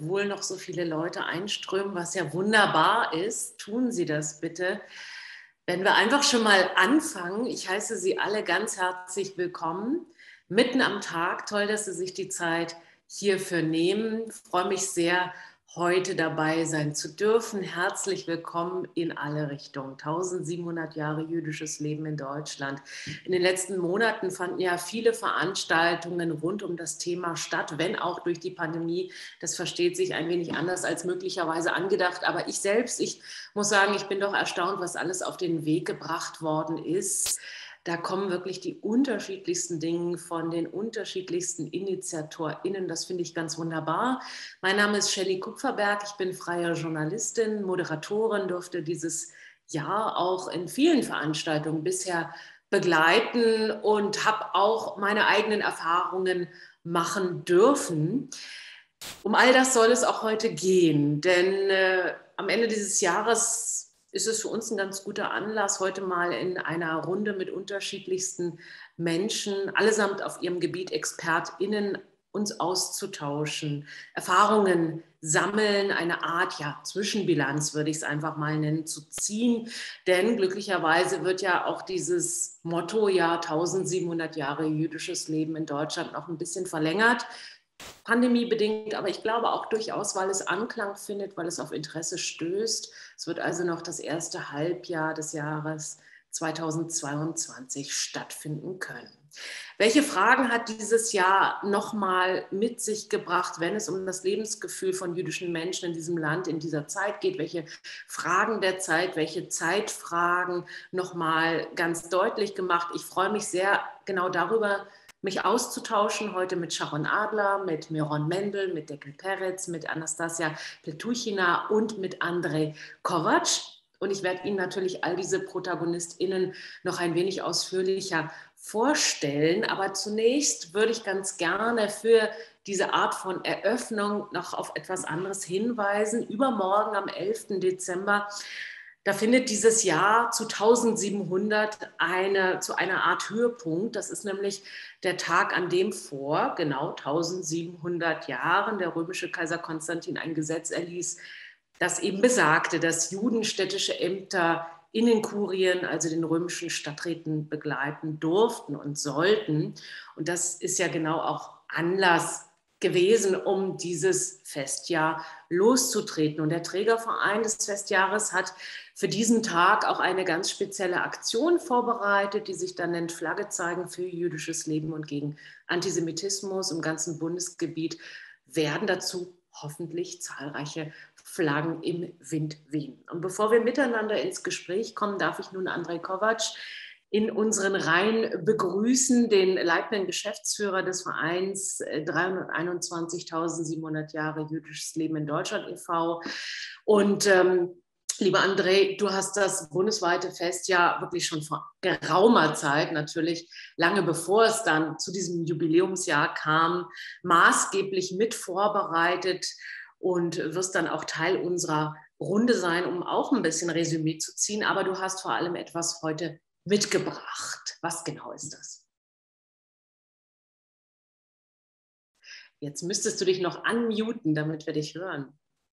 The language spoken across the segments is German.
obwohl noch so viele Leute einströmen, was ja wunderbar ist. Tun Sie das bitte. Wenn wir einfach schon mal anfangen, ich heiße Sie alle ganz herzlich willkommen, mitten am Tag. Toll, dass Sie sich die Zeit hierfür nehmen. Ich freue mich sehr, heute dabei sein zu dürfen. Herzlich willkommen in alle Richtungen. 1700 Jahre jüdisches Leben in Deutschland. In den letzten Monaten fanden ja viele Veranstaltungen rund um das Thema statt, wenn auch durch die Pandemie. Das versteht sich ein wenig anders als möglicherweise angedacht. Aber ich selbst, ich muss sagen, ich bin doch erstaunt, was alles auf den Weg gebracht worden ist. Da kommen wirklich die unterschiedlichsten Dinge von den unterschiedlichsten InitiatorInnen. Das finde ich ganz wunderbar. Mein Name ist Shelley Kupferberg. Ich bin freie Journalistin, Moderatorin, durfte dieses Jahr auch in vielen Veranstaltungen bisher begleiten und habe auch meine eigenen Erfahrungen machen dürfen. Um all das soll es auch heute gehen, denn am Ende dieses Jahres ist es für uns ein ganz guter Anlass, heute mal in einer Runde mit unterschiedlichsten Menschen, allesamt auf ihrem Gebiet ExpertInnen, uns auszutauschen, Erfahrungen sammeln, eine Art Zwischenbilanz, würde ich es einfach mal nennen, zu ziehen. Denn glücklicherweise wird ja auch dieses Motto 1700 Jahre jüdisches Leben in Deutschland noch ein bisschen verlängert. Pandemiebedingt, aber ich glaube auch durchaus, weil es Anklang findet, weil es auf Interesse stößt. Es wird also noch das erste Halbjahr des Jahres 2022 stattfinden können. Welche Fragen hat dieses Jahr nochmal mit sich gebracht, wenn es um das Lebensgefühl von jüdischen Menschen in diesem Land in dieser Zeit geht? Welche Fragen der Zeit, welche Zeitfragen nochmal ganz deutlich gemacht? Ich freue mich sehr genau darüber, mich auszutauschen, heute mit Sharon Adler, mit Miron Mendel, mit Deckel Peretz, mit Anastasia Pletuchina und mit Andrej Kovac. Und ich werde Ihnen natürlich all diese ProtagonistInnen noch ein wenig ausführlicher vorstellen. Aber zunächst würde ich ganz gerne für diese Art von Eröffnung noch auf etwas anderes hinweisen. Übermorgen am 11. Dezember da findet dieses Jahr zu 1700 zu einer Art Höhepunkt. Das ist nämlich der Tag, an dem vor genau 1700 Jahren der römische Kaiser Konstantin ein Gesetz erließ, das eben besagte, dass Juden städtische Ämter in den Kurien, also den römischen Stadträten, begleiten durften und sollten. Und das ist ja genau auch Anlass gewesen, um dieses Festjahr loszutreten. Und der Trägerverein des Festjahres hat für diesen Tag auch eine ganz spezielle Aktion vorbereitet, die sich dann nennt Flagge zeigen für jüdisches Leben und gegen Antisemitismus. Im ganzen Bundesgebiet werden dazu hoffentlich zahlreiche Flaggen im Wind wehen. Und bevor wir miteinander ins Gespräch kommen, darf ich nun Andrej Kovac in unseren Reihen begrüßen, den leitenden Geschäftsführer des Vereins 321.700 Jahre jüdisches Leben in Deutschland e.V. Und lieber Andrej, du hast das bundesweite Fest ja wirklich schon vor geraumer Zeit, natürlich lange bevor es dann zu diesem Jubiläumsjahr kam, maßgeblich mit vorbereitet und wirst dann auch Teil unserer Runde sein, um auch ein bisschen Resümee zu ziehen. Aber du hast vor allem etwas heute mitgebracht. Was genau ist das? Jetzt müsstest du dich noch unmuten, damit wir dich hören.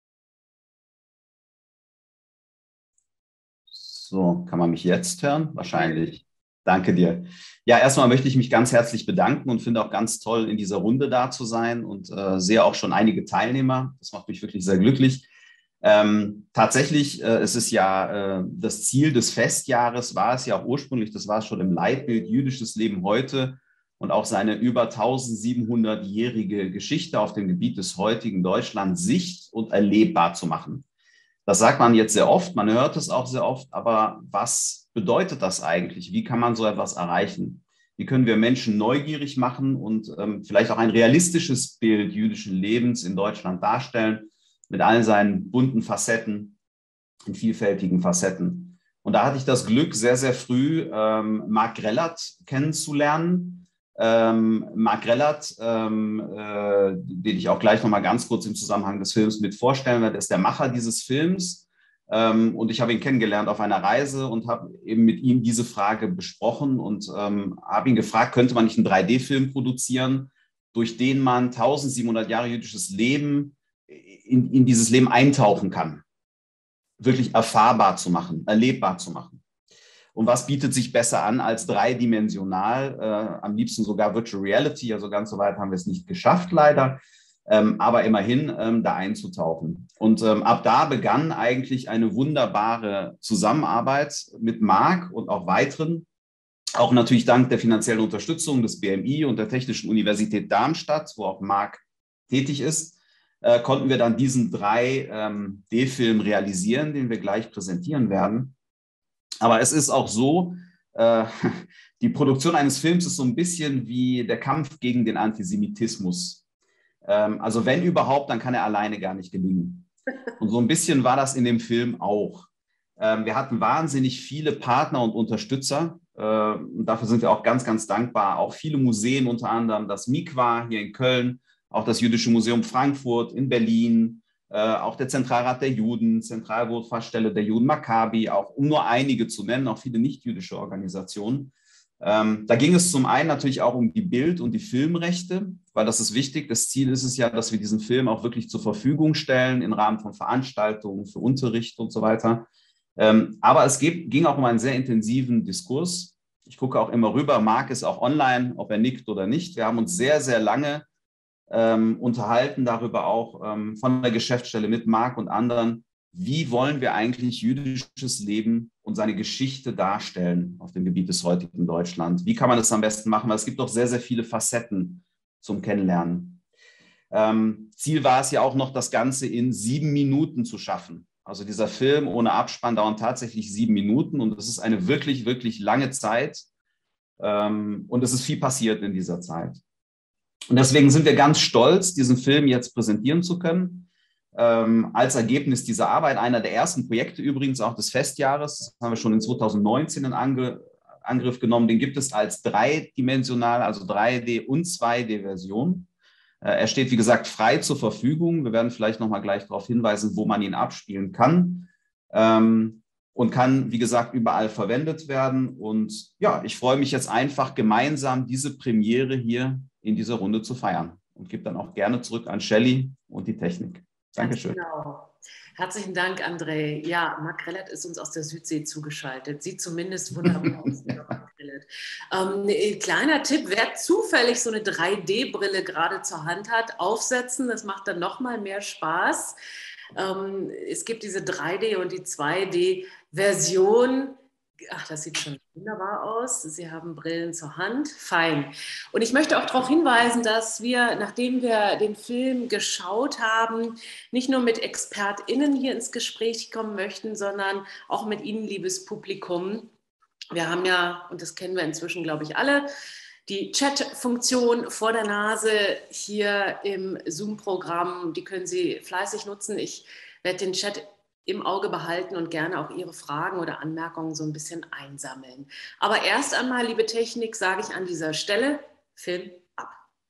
So, kann man mich jetzt hören? Wahrscheinlich. Danke dir. Ja, erstmal möchte ich mich ganz herzlich bedanken und finde auch ganz toll, in dieser Runde da zu sein und sehe auch schon einige Teilnehmer. Das macht mich wirklich sehr glücklich. Tatsächlich, es ist ja das Ziel des Festjahres, war es ja auch ursprünglich, das war es schon im Leitbild Jüdisches Leben heute und auch seine über 1700-jährige Geschichte auf dem Gebiet des heutigen Deutschland sicht- und erlebbar zu machen. Das sagt man jetzt sehr oft, man hört es auch sehr oft, aber was bedeutet das eigentlich? Wie kann man so etwas erreichen? Wie können wir Menschen neugierig machen und vielleicht auch ein realistisches Bild jüdischen Lebens in Deutschland darstellen, mit all seinen bunten Facetten, in vielfältigen Facetten. Und da hatte ich das Glück, sehr, sehr früh Marc Grellert kennenzulernen. Marc Grellert, den ich auch gleich nochmal ganz kurz im Zusammenhang des Films mit vorstellen werde, ist der Macher dieses Films. Und ich habe ihn kennengelernt auf einer Reise und habe eben mit ihm diese Frage besprochen und habe ihn gefragt, könnte man nicht einen 3D-Film produzieren, durch den man 1700 Jahre jüdisches Leben in dieses Leben eintauchen kann, wirklich erfahrbar zu machen, erlebbar zu machen. Und was bietet sich besser an als dreidimensional, am liebsten sogar Virtual Reality, also ganz so weit haben wir es nicht geschafft leider, aber immerhin da einzutauchen. Und ab da begann eigentlich eine wunderbare Zusammenarbeit mit Marc und auch weiteren, auch natürlich dank der finanziellen Unterstützung des BMI und der Technischen Universität Darmstadt, wo auch Marc tätig ist, konnten wir dann diesen 3D-Film realisieren, den wir gleich präsentieren werden. Aber es ist auch so, die Produktion eines Films ist so ein bisschen wie der Kampf gegen den Antisemitismus. Also wenn überhaupt, dann kann er alleine gar nicht gelingen. Und so ein bisschen war das in dem Film auch. Wir hatten wahnsinnig viele Partner und Unterstützer. Und dafür sind wir auch ganz, ganz dankbar. Auch viele Museen, unter anderem das MIQA hier in Köln, auch das Jüdische Museum Frankfurt in Berlin, auch der Zentralrat der Juden, Zentralwohlfahrtsstelle der Juden Maccabi, auch um nur einige zu nennen, auch viele nicht-jüdische Organisationen. Da ging es zum einen natürlich auch um die Bild- und die Filmrechte, weil das ist wichtig. Das Ziel ist es ja, dass wir diesen Film auch wirklich zur Verfügung stellen im Rahmen von Veranstaltungen, für Unterricht und so weiter. Aber es ging auch um einen sehr intensiven Diskurs. Ich gucke auch immer rüber, Marc ist auch online, ob er nickt oder nicht. Wir haben uns sehr, sehr lange unterhalten darüber auch von der Geschäftsstelle mit Marc und anderen, wie wollen wir eigentlich jüdisches Leben und seine Geschichte darstellen auf dem Gebiet des heutigen Deutschland? Wie kann man das am besten machen? Weil es gibt doch sehr, sehr viele Facetten zum Kennenlernen. Ziel war es ja auch noch, das Ganze in 7 Minuten zu schaffen. Also dieser Film ohne Abspann dauert tatsächlich 7 Minuten und das ist eine wirklich, wirklich lange Zeit. Und es ist viel passiert in dieser Zeit. Und deswegen sind wir ganz stolz, diesen Film jetzt präsentieren zu können. Als Ergebnis dieser Arbeit, einer der ersten Projekte übrigens auch des Festjahres, das haben wir schon in 2019 in Angriff genommen, den gibt es als dreidimensional, also 3D- und 2D-Version. Er steht, wie gesagt, frei zur Verfügung. Wir werden vielleicht nochmal gleich darauf hinweisen, wo man ihn abspielen kann. Und kann, wie gesagt, überall verwendet werden. Und ja, ich freue mich jetzt einfach gemeinsam, diese Premiere hier in dieser Runde zu feiern. Und gebe dann auch gerne zurück an Shelley und die Technik. Dankeschön. Genau. Herzlichen Dank, André. Ja, Marc Rellert ist uns aus der Südsee zugeschaltet. Sieht zumindest wunderbar aus. Kleiner Tipp, wer zufällig so eine 3D-Brille gerade zur Hand hat, aufsetzen. Das macht dann nochmal mehr Spaß. Es gibt diese 3D- und die 2D-Version. Ach, das sieht schon wunderbar aus. Sie haben Brillen zur Hand. Fein. Und ich möchte auch darauf hinweisen, dass wir, nachdem wir den Film geschaut haben, nicht nur mit ExpertInnen hier ins Gespräch kommen möchten, sondern auch mit Ihnen, liebes Publikum. Wir haben ja, und das kennen wir inzwischen, glaube ich, alle, die Chat-Funktion vor der Nase hier im Zoom-Programm. Die können Sie fleißig nutzen. Ich werde den Chat im Auge behalten und gerne auch Ihre Fragen oder Anmerkungen so ein bisschen einsammeln. Aber erst einmal, liebe Technik, sage ich an dieser Stelle, Film ab.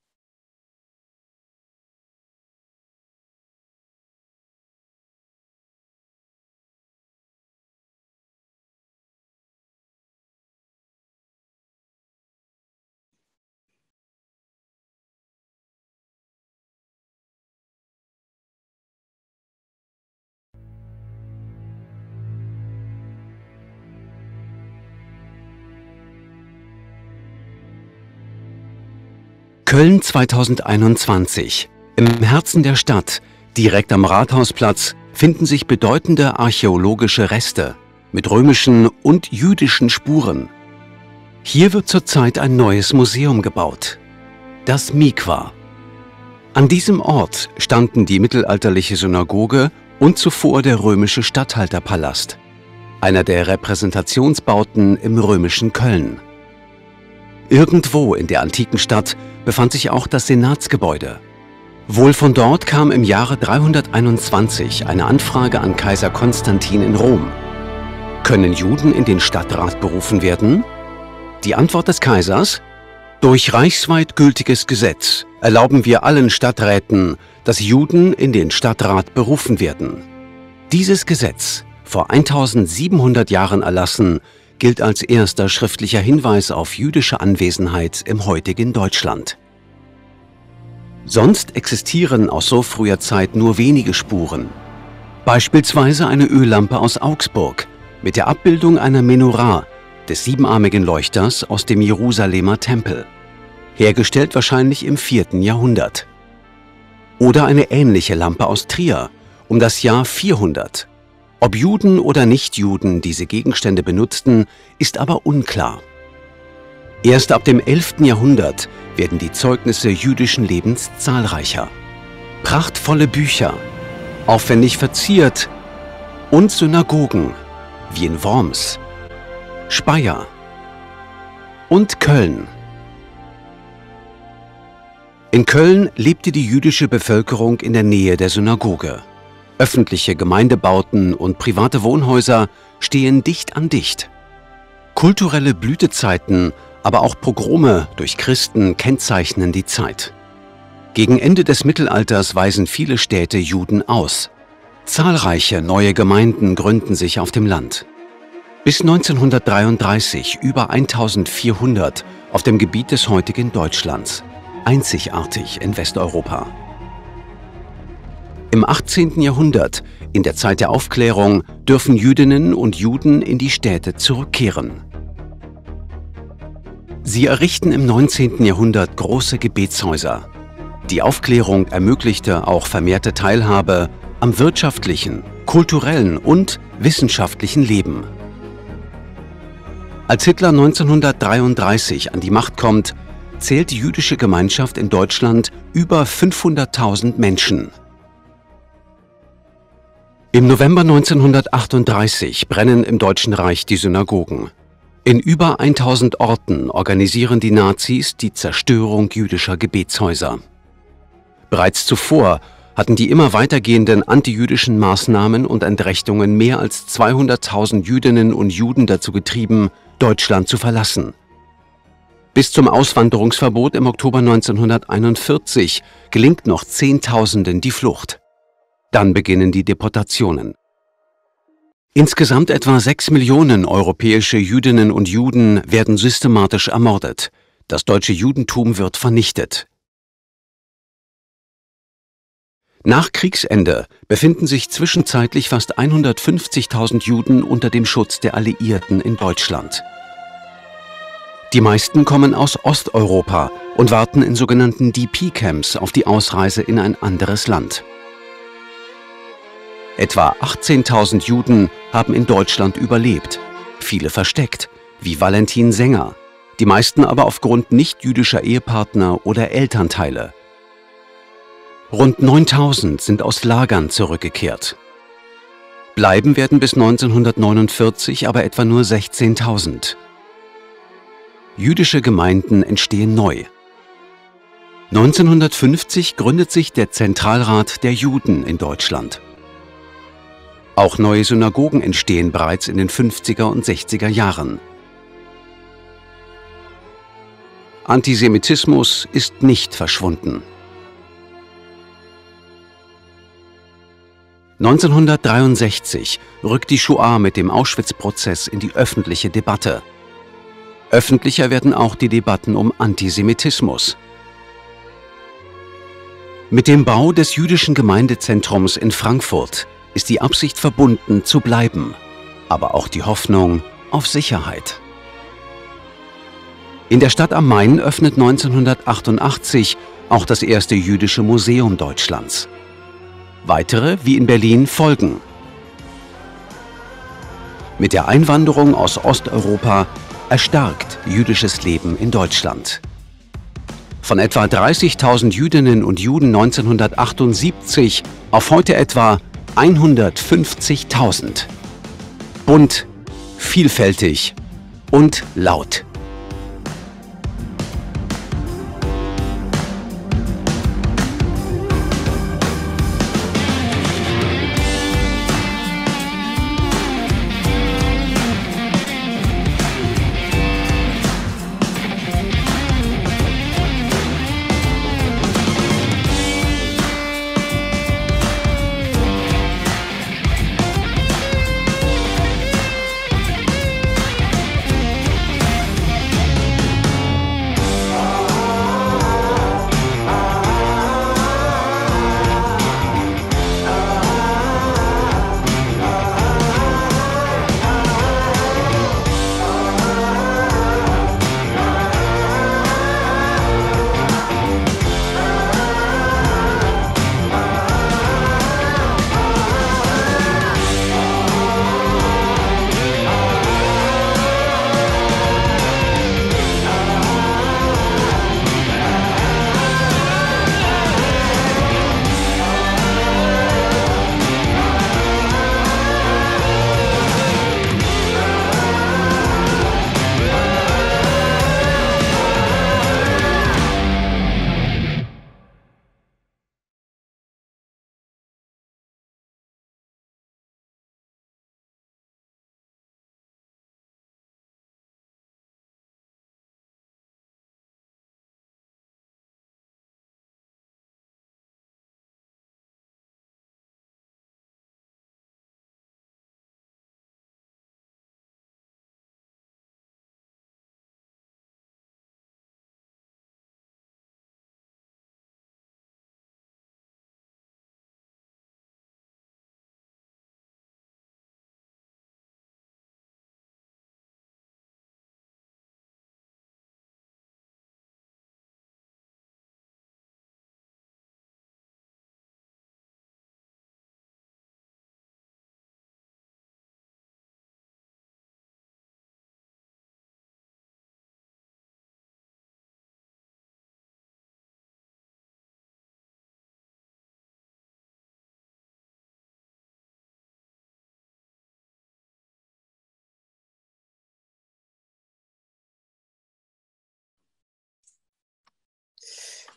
Köln 2021. Im Herzen der Stadt, direkt am Rathausplatz, finden sich bedeutende archäologische Reste mit römischen und jüdischen Spuren. Hier wird zurzeit ein neues Museum gebaut, das MIQA. An diesem Ort standen die mittelalterliche Synagoge und zuvor der römische Statthalterpalast, einer der Repräsentationsbauten im römischen Köln. Irgendwo in der antiken Stadt befand sich auch das Senatsgebäude. Wohl von dort kam im Jahre 321 eine Anfrage an Kaiser Konstantin in Rom. Können Juden in den Stadtrat berufen werden? Die Antwort des Kaisers: Durch reichsweit gültiges Gesetz erlauben wir allen Stadträten, dass Juden in den Stadtrat berufen werden. Dieses Gesetz, vor 1700 Jahren erlassen, gilt als erster schriftlicher Hinweis auf jüdische Anwesenheit im heutigen Deutschland. Sonst existieren aus so früher Zeit nur wenige Spuren. Beispielsweise eine Öllampe aus Augsburg mit der Abbildung einer Menorah, des siebenarmigen Leuchters aus dem Jerusalemer Tempel, hergestellt wahrscheinlich im 4. Jahrhundert. Oder eine ähnliche Lampe aus Trier um das Jahr 400. Ob Juden oder Nichtjuden diese Gegenstände benutzten, ist aber unklar. Erst ab dem 11. Jahrhundert werden die Zeugnisse jüdischen Lebens zahlreicher. Prachtvolle Bücher, aufwendig verziert und Synagogen wie in Worms, Speyer und Köln. In Köln lebte die jüdische Bevölkerung in der Nähe der Synagoge. Öffentliche Gemeindebauten und private Wohnhäuser stehen dicht an dicht. Kulturelle Blütezeiten, aber auch Pogrome durch Christen kennzeichnen die Zeit. Gegen Ende des Mittelalters weisen viele Städte Juden aus. Zahlreiche neue Gemeinden gründen sich auf dem Land. Bis 1933 über 1400 auf dem Gebiet des heutigen Deutschlands. Einzigartig in Westeuropa. Im 18. Jahrhundert, in der Zeit der Aufklärung, dürfen Jüdinnen und Juden in die Städte zurückkehren. Sie errichten im 19. Jahrhundert große Gebetshäuser. Die Aufklärung ermöglichte auch vermehrte Teilhabe am wirtschaftlichen, kulturellen und wissenschaftlichen Leben. Als Hitler 1933 an die Macht kommt, zählt die jüdische Gemeinschaft in Deutschland über 500.000 Menschen. Im November 1938 brennen im Deutschen Reich die Synagogen. In über 1000 Orten organisieren die Nazis die Zerstörung jüdischer Gebetshäuser. Bereits zuvor hatten die immer weitergehenden antijüdischen Maßnahmen und Entrechtungen mehr als 200.000 Jüdinnen und Juden dazu getrieben, Deutschland zu verlassen. Bis zum Auswanderungsverbot im Oktober 1941 gelingt noch Zehntausenden die Flucht. Dann beginnen die Deportationen. Insgesamt etwa 6 Millionen europäische Jüdinnen und Juden werden systematisch ermordet. Das deutsche Judentum wird vernichtet. Nach Kriegsende befinden sich zwischenzeitlich fast 150.000 Juden unter dem Schutz der Alliierten in Deutschland. Die meisten kommen aus Osteuropa und warten in sogenannten DP-Camps auf die Ausreise in ein anderes Land. Etwa 18.000 Juden haben in Deutschland überlebt, viele versteckt, wie Valentin Sänger, die meisten aber aufgrund nicht-jüdischer Ehepartner oder Elternteile. Rund 9.000 sind aus Lagern zurückgekehrt. Bleiben werden bis 1949 aber etwa nur 16.000. Jüdische Gemeinden entstehen neu. 1950 gründet sich der Zentralrat der Juden in Deutschland. Auch neue Synagogen entstehen bereits in den 50er und 60er Jahren. Antisemitismus ist nicht verschwunden. 1963 rückt die Shoah mit dem Auschwitz-Prozess in die öffentliche Debatte. Öffentlicher werden auch die Debatten um Antisemitismus. Mit dem Bau des jüdischen Gemeindezentrums in Frankfurt ist die Absicht verbunden zu bleiben, aber auch die Hoffnung auf Sicherheit. In der Stadt am Main öffnet 1988 auch das erste jüdische Museum Deutschlands. Weitere, wie in Berlin, folgen. Mit der Einwanderung aus Osteuropa erstarkt jüdisches Leben in Deutschland. Von etwa 30.000 Jüdinnen und Juden 1978 auf heute etwa 150.000. Bunt, vielfältig und laut.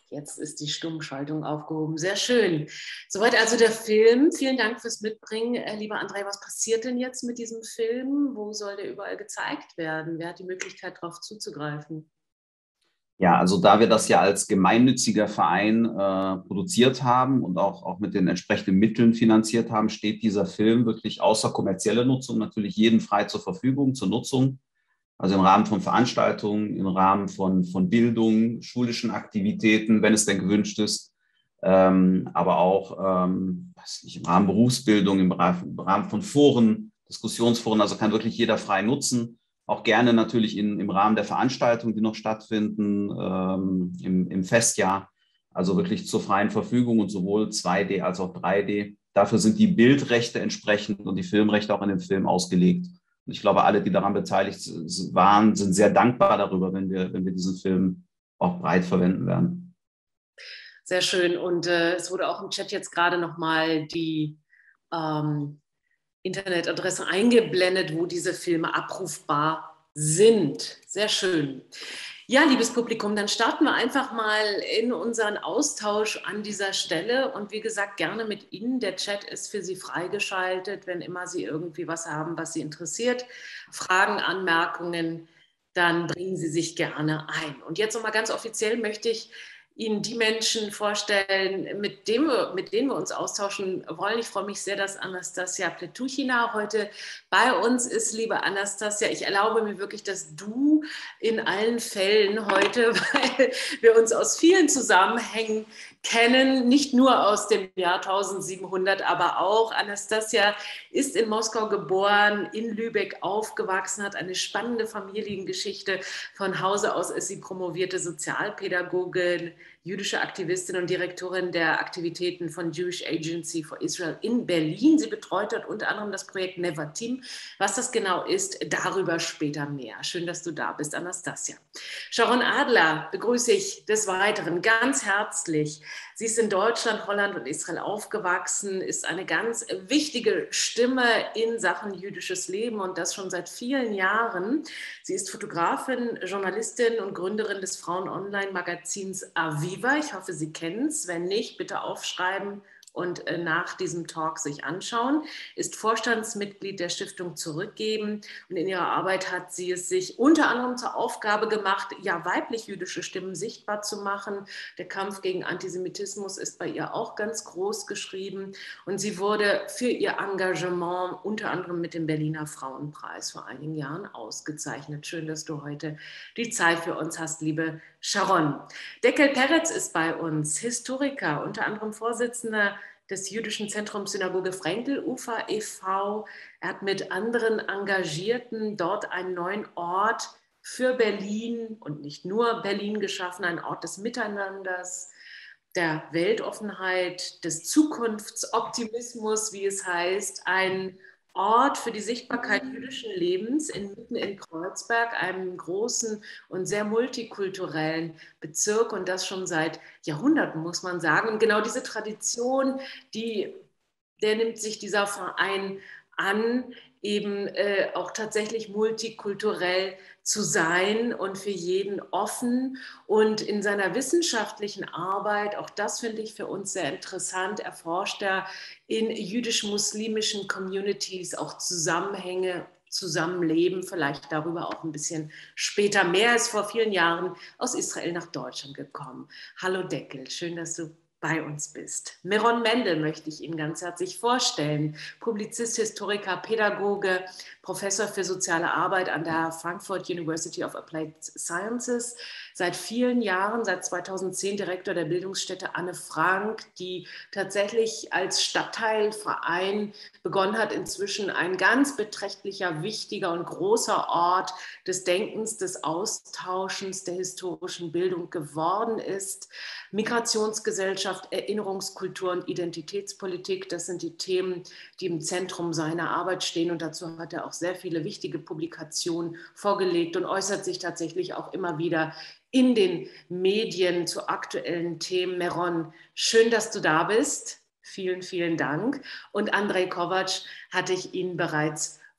Jetzt ist die Stummschaltung aufgehoben. Sehr schön. Soweit also der Film. Vielen Dank fürs Mitbringen. Lieber Andrei, was passiert denn jetzt mit diesem Film? Wo soll der überall gezeigt werden? Wer hat die Möglichkeit, darauf zuzugreifen? Ja, also da wir das ja als gemeinnütziger Verein produziert haben und auch mit den entsprechenden Mitteln finanziert haben, steht dieser Film wirklich außer kommerzielle Nutzung natürlich jedem frei zur Verfügung, zur Nutzung. Also im Rahmen von Veranstaltungen, im Rahmen von Bildung, schulischen Aktivitäten, wenn es denn gewünscht ist, aber auch weiß nicht, im Rahmen Berufsbildung, im Rahmen von Foren, Diskussionsforen, also kann wirklich jeder frei nutzen. Auch gerne natürlich im Rahmen der Veranstaltungen, die noch stattfinden, im Festjahr, also wirklich zur freien Verfügung und sowohl 2D als auch 3D. Dafür sind die Bildrechte entsprechend und die Filmrechte auch in dem Film ausgelegt. Und ich glaube, alle, die daran beteiligt waren, sind sehr dankbar darüber, wenn wir diesen Film auch breit verwenden werden. Sehr schön. Und es wurde auch im Chat jetzt gerade nochmal die Internetadresse eingeblendet, wo diese Filme abrufbar sind. Sehr schön. Ja, liebes Publikum, dann starten wir einfach mal in unseren Austausch an dieser Stelle. Und wie gesagt, gerne mit Ihnen. Der Chat ist für Sie freigeschaltet, wenn immer Sie irgendwie was haben, was Sie interessiert. Fragen, Anmerkungen, dann bringen Sie sich gerne ein. Und jetzt nochmal ganz offiziell möchte ich Ihnen die Menschen vorstellen, mit denen wir uns austauschen wollen. Ich freue mich sehr, dass Anastasia Pletuchina heute bei uns ist. Liebe Anastasia, ich erlaube mir wirklich das Du in allen Fällen heute, weil wir uns aus vielen Zusammenhängen kennen, nicht nur aus dem Jahr 1700, aber auch. Anastasia ist in Moskau geboren, in Lübeck aufgewachsen, hat eine spannende Familiengeschichte. Von Hause aus ist sie promovierte Sozialpädagogin, jüdische Aktivistin und Direktorin der Aktivitäten von Jewish Agency for Israel in Berlin. Sie betreut dort unter anderem das Projekt Nevatim. Was das genau ist, darüber später mehr. Schön, dass du da bist, Anastasia. Sharon Adler begrüße ich des Weiteren ganz herzlich. Sie ist in Deutschland, Holland und Israel aufgewachsen, ist eine ganz wichtige Stimme in Sachen jüdisches Leben und das schon seit vielen Jahren. Sie ist Fotografin, Journalistin und Gründerin des Frauen-Online-Magazins Aviva. Ich hoffe, Sie kennen es. Wenn nicht, bitte aufschreiben und nach diesem Talk sich anschauen, ist Vorstandsmitglied der Stiftung Zurückgeben und in ihrer Arbeit hat sie es sich unter anderem zur Aufgabe gemacht, ja, weiblich-jüdische Stimmen sichtbar zu machen. Der Kampf gegen Antisemitismus ist bei ihr auch ganz groß geschrieben und sie wurde für ihr Engagement unter anderem mit dem Berliner Frauenpreis vor einigen Jahren ausgezeichnet. Schön, dass du heute die Zeit für uns hast, liebe Sharon. Deckel Peretz ist bei uns, Historiker, unter anderem Vorsitzender des Jüdischen Zentrums Synagoge Frenkel-Ufer e.V. Er hat mit anderen Engagierten dort einen neuen Ort für Berlin und nicht nur Berlin geschaffen, einen Ort des Miteinanders, der Weltoffenheit, des Zukunftsoptimismus, wie es heißt, ein Ort für die Sichtbarkeit jüdischen Lebens mitten in Kreuzberg, einem großen und sehr multikulturellen Bezirk und das schon seit Jahrhunderten, muss man sagen. Und genau diese Tradition, der nimmt sich dieser Verein an, eben auch tatsächlich multikulturell zu sein und für jeden offen. Und in seiner wissenschaftlichen Arbeit, auch das finde ich für uns sehr interessant, erforscht er in jüdisch-muslimischen Communities auch Zusammenhänge, Zusammenleben, vielleicht darüber auch ein bisschen später mehr. Er ist vor vielen Jahren aus Israel nach Deutschland gekommen. Hallo Deckel, schön, dass du bei uns bist. Meron Mendel möchte ich Ihnen ganz herzlich vorstellen. Publizist, Historiker, Pädagoge, Professor für soziale Arbeit an der Frankfurt University of Applied Sciences. Seit vielen Jahren, seit 2010 Direktor der Bildungsstätte Anne Frank, die tatsächlich als Stadtteilverein begonnen hat, inzwischen ein ganz beträchtlicher, wichtiger und großer Ort des Denkens, des Austauschens, der historischen Bildung geworden ist. Migrationsgesellschaft, Erinnerungskultur und Identitätspolitik, das sind die Themen, die im Zentrum seiner Arbeit stehen. Und dazu hat er auch sehr viele wichtige Publikationen vorgelegt und äußert sich tatsächlich auch immer wieder in den Medien zu aktuellen Themen. Meron, schön, dass du da bist. Vielen, vielen Dank. Und Andrej Kovac hatte ich Ihnen bereits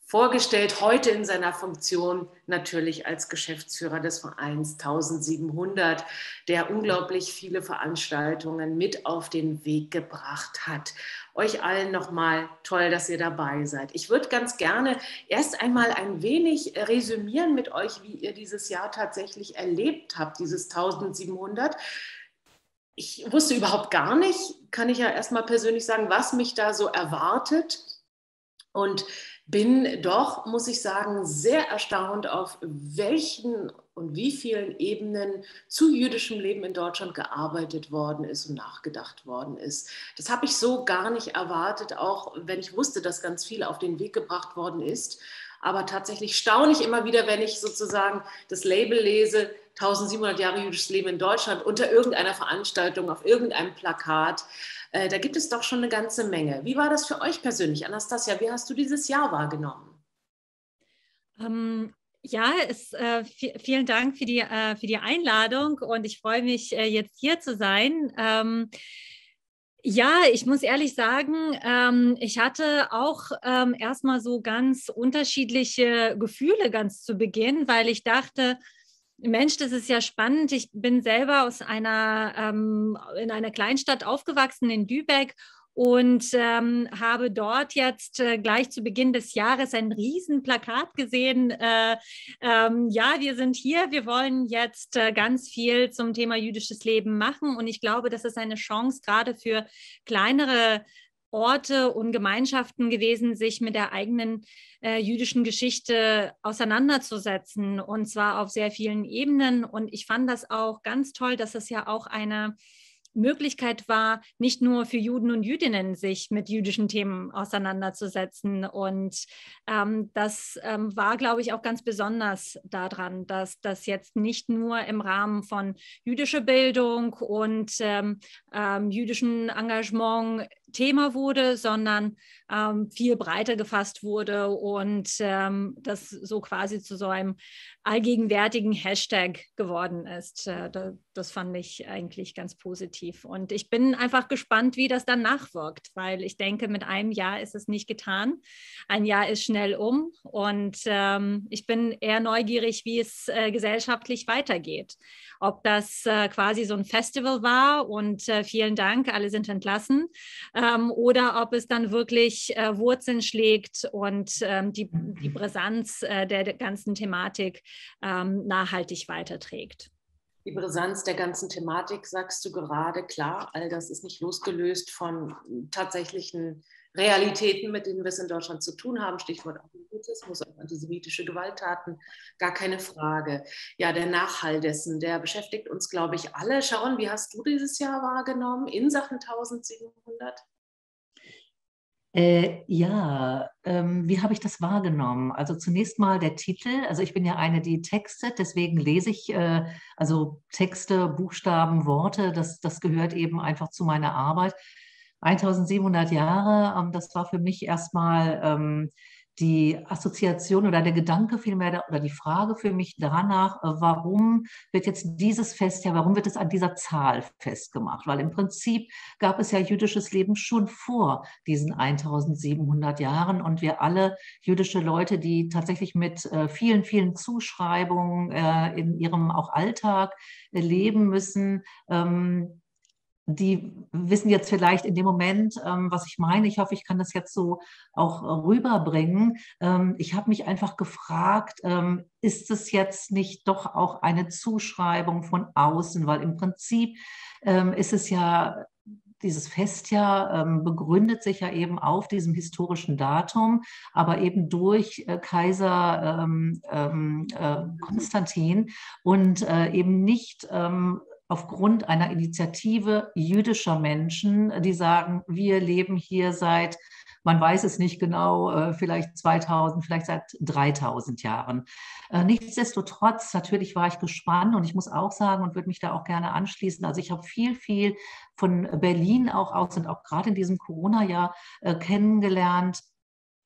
vorgestellt, heute in seiner Funktion natürlich als Geschäftsführer des Vereins 1700, der unglaublich viele Veranstaltungen mit auf den Weg gebracht hat. Euch allen nochmal toll, dass ihr dabei seid. Ich würde ganz gerne erst einmal ein wenig resümieren mit euch, wie ihr dieses Jahr tatsächlich erlebt habt, dieses 1700. Ich wusste überhaupt gar nicht, kann ich ja erstmal persönlich sagen, was mich da so erwartet. Und bin doch, muss ich sagen, sehr erstaunt, auf welchen und wie vielen Ebenen zu jüdischem Leben in Deutschland gearbeitet worden ist und nachgedacht worden ist. Das habe ich so gar nicht erwartet, auch wenn ich wusste, dass ganz viel auf den Weg gebracht worden ist. Aber tatsächlich staune ich immer wieder, wenn ich sozusagen das Label lese, 1700 Jahre jüdisches Leben in Deutschland, unter irgendeiner Veranstaltung, auf irgendeinem Plakat. Da gibt es doch schon eine ganze Menge. Wie war das für euch persönlich, Anastasia? Wie hast du dieses Jahr wahrgenommen? Ja, vielen Dank für die Einladung und ich freue mich, jetzt hier zu sein. Ja, ich muss ehrlich sagen, ich hatte auch erstmal so ganz unterschiedliche Gefühle ganz zu Beginn, weil ich dachte, Mensch, das ist ja spannend. Ich bin selber in einer Kleinstadt aufgewachsen, in Lübeck, und habe dort jetzt gleich zu Beginn des Jahres ein Riesenplakat gesehen. Ja, wir sind hier, wir wollen jetzt ganz viel zum Thema jüdisches Leben machen. Und ich glaube, das ist eine Chance gerade für kleinere Orte und Gemeinschaften gewesen, sich mit der eigenen jüdischen Geschichte auseinanderzusetzen, und zwar auf sehr vielen Ebenen. Und ich fand das auch ganz toll, dass es ja auch eine Möglichkeit war, nicht nur für Juden und Jüdinnen sich mit jüdischen Themen auseinanderzusetzen. Und das war, glaube ich, auch ganz besonders daran, dass das jetzt nicht nur im Rahmen von jüdischer Bildung und jüdischen Engagement Thema wurde, sondern viel breiter gefasst wurde und das so quasi zu so einem allgegenwärtigen Hashtag geworden ist. Das fand ich eigentlich ganz positiv. Und ich bin einfach gespannt, wie das dann nachwirkt, weil ich denke, mit einem Jahr ist es nicht getan. Ein Jahr ist schnell um und ich bin eher neugierig, wie es gesellschaftlich weitergeht. Ob das quasi so ein Festival war und vielen Dank, alle sind entlassen, oder ob es dann wirklich Wurzeln schlägt und die Brisanz der ganzen Thematik nachhaltig weiterträgt. Die Brisanz der ganzen Thematik, sagst du gerade, klar, all das ist nicht losgelöst von tatsächlichen Realitäten, mit denen wir es in Deutschland zu tun haben. Stichwort Antisemitismus, antisemitische Gewalttaten, gar keine Frage. Ja, der Nachhall dessen, der beschäftigt uns, glaube ich, alle. Sharon, wie hast du dieses Jahr wahrgenommen in Sachen 1700? Wie habe ich das wahrgenommen? Also zunächst mal der Titel. Also ich bin ja eine, die textet, deswegen lese ich also Texte, Buchstaben, Worte. Das gehört eben einfach zu meiner Arbeit. 1700 Jahre, das war für mich erstmal die Assoziation oder der Gedanke vielmehr oder die Frage für mich danach, warum wird jetzt dieses Fest, ja, warum wird es an dieser Zahl festgemacht? Weil im Prinzip gab es ja jüdisches Leben schon vor diesen 1700 Jahren und wir alle jüdische Leute, die tatsächlich mit vielen, vielen Zuschreibungen in ihrem auch Alltag leben müssen, die wissen jetzt vielleicht in dem Moment, was ich meine. Ich hoffe, ich kann das jetzt so auch rüberbringen. Ich habe mich einfach gefragt, ist es jetzt nicht doch auch eine Zuschreibung von außen? Weil im Prinzip ist es ja, dieses Festjahr begründet sich ja eben auf diesem historischen Datum, aber eben durch Kaiser Konstantin und eben nicht aufgrund einer Initiative jüdischer Menschen, die sagen, wir leben hier seit, man weiß es nicht genau, vielleicht 2000, vielleicht seit 3000 Jahren. Nichtsdestotrotz, natürlich war ich gespannt und ich muss auch sagen und würde mich da auch gerne anschließen, also ich habe viel von Berlin auch aus und auch gerade in diesem Corona-Jahr kennengelernt,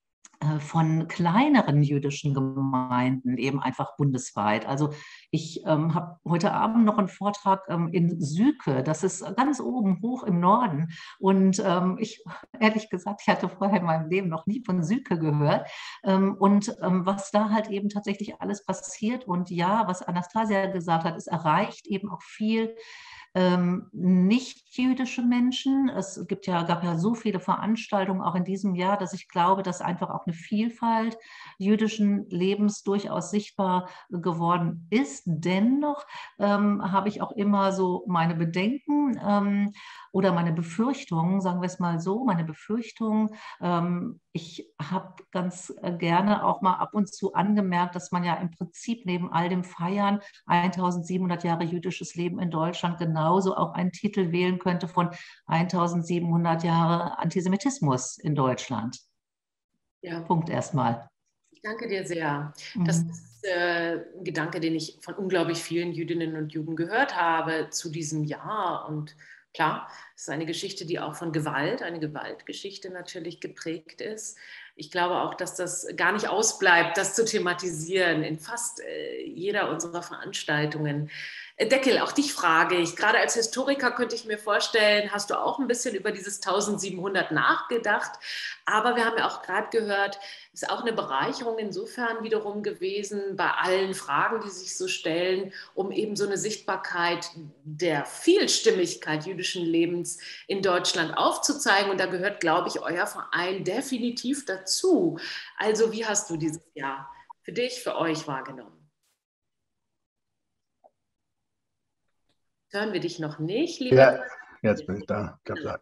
von kleineren jüdischen Gemeinden, eben einfach bundesweit. Also ich habe heute Abend noch einen Vortrag in Syke, das ist ganz oben hoch im Norden. Und ich, ehrlich gesagt, ich hatte vorher in meinem Leben noch nie von Syke gehört. Was da halt eben tatsächlich alles passiert. Und ja, was Anastasia gesagt hat, es erreicht eben auch viel nicht-jüdische Menschen. Es gab ja so viele Veranstaltungen auch in diesem Jahr, dass ich glaube, dass einfach auch eine Vielfalt jüdischen Lebens durchaus sichtbar geworden ist. Dennoch habe ich auch immer so meine Bedenken oder meine Befürchtungen, sagen wir es mal so, meine Befürchtungen. Ich habe ganz gerne auch mal ab und zu angemerkt, dass man ja im Prinzip neben all dem Feiern 1700 Jahre jüdisches Leben in Deutschland genauso auch einen Titel wählen könnte von 1700 Jahre Antisemitismus in Deutschland. Ja. Punkt erstmal. Ich danke dir sehr. Das ist ein Gedanke, den ich von unglaublich vielen Jüdinnen und Juden gehört habe zu diesem Jahr. Und klar, es ist eine Geschichte, die auch von Gewalt, eine Gewaltgeschichte natürlich geprägt ist. Ich glaube auch, dass das gar nicht ausbleibt, das zu thematisieren in fast jeder unserer Veranstaltungen. Deckel, auch dich frage ich, gerade als Historiker könnte ich mir vorstellen, hast du auch ein bisschen über dieses 1700 nachgedacht, aber wir haben ja auch gerade gehört, ist auch eine Bereicherung insofern wiederum gewesen bei allen Fragen, die sich so stellen, um eben so eine Sichtbarkeit der Vielstimmigkeit jüdischen Lebens in Deutschland aufzuzeigen. Und da gehört, glaube ich, euer Verein definitiv dazu. Also wie hast du dieses Jahr für dich, für euch wahrgenommen? Hören wir dich noch nicht, lieber? Ja, jetzt bin ich da.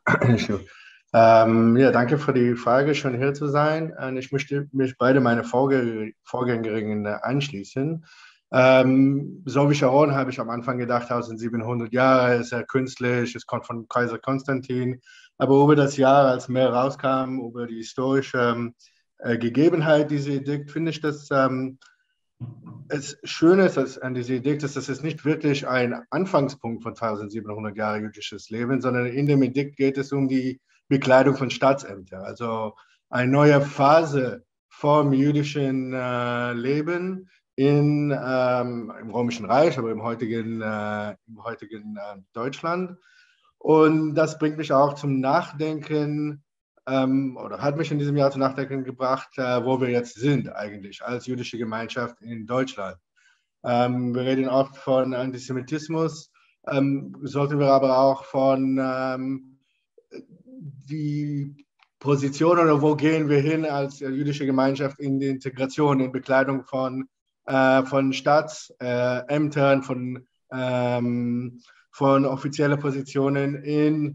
Ja, danke für die Frage, schön hier zu sein. Und ich möchte mich beide meine Vorgängerinnen anschließen. So wie Sharon habe ich am Anfang gedacht, 1700 Jahre, ist ja künstlich, es kommt von Kaiser Konstantin. Aber über das Jahr, als mehr rauskam, über die historische Gegebenheit dieser Edikt, finde ich, dass es schön ist an dieser Edikt, dass es nicht wirklich ein Anfangspunkt von 1700 Jahre jüdisches Leben, sondern in dem Edikt geht es um die Bekleidung von Staatsämtern. Also eine neue Phase vom jüdischen Leben im Römischen Reich, aber im heutigen Deutschland. Und das bringt mich auch zum Nachdenken, oder hat mich in diesem Jahr zum Nachdenken gebracht, wo wir jetzt sind eigentlich als jüdische Gemeinschaft in Deutschland. Wir reden oft von Antisemitismus, sollten wir aber auch von die Position oder wo gehen wir hin als jüdische Gemeinschaft in die Integration, in Bekleidung von Staatsämtern, von offizieller Positionen in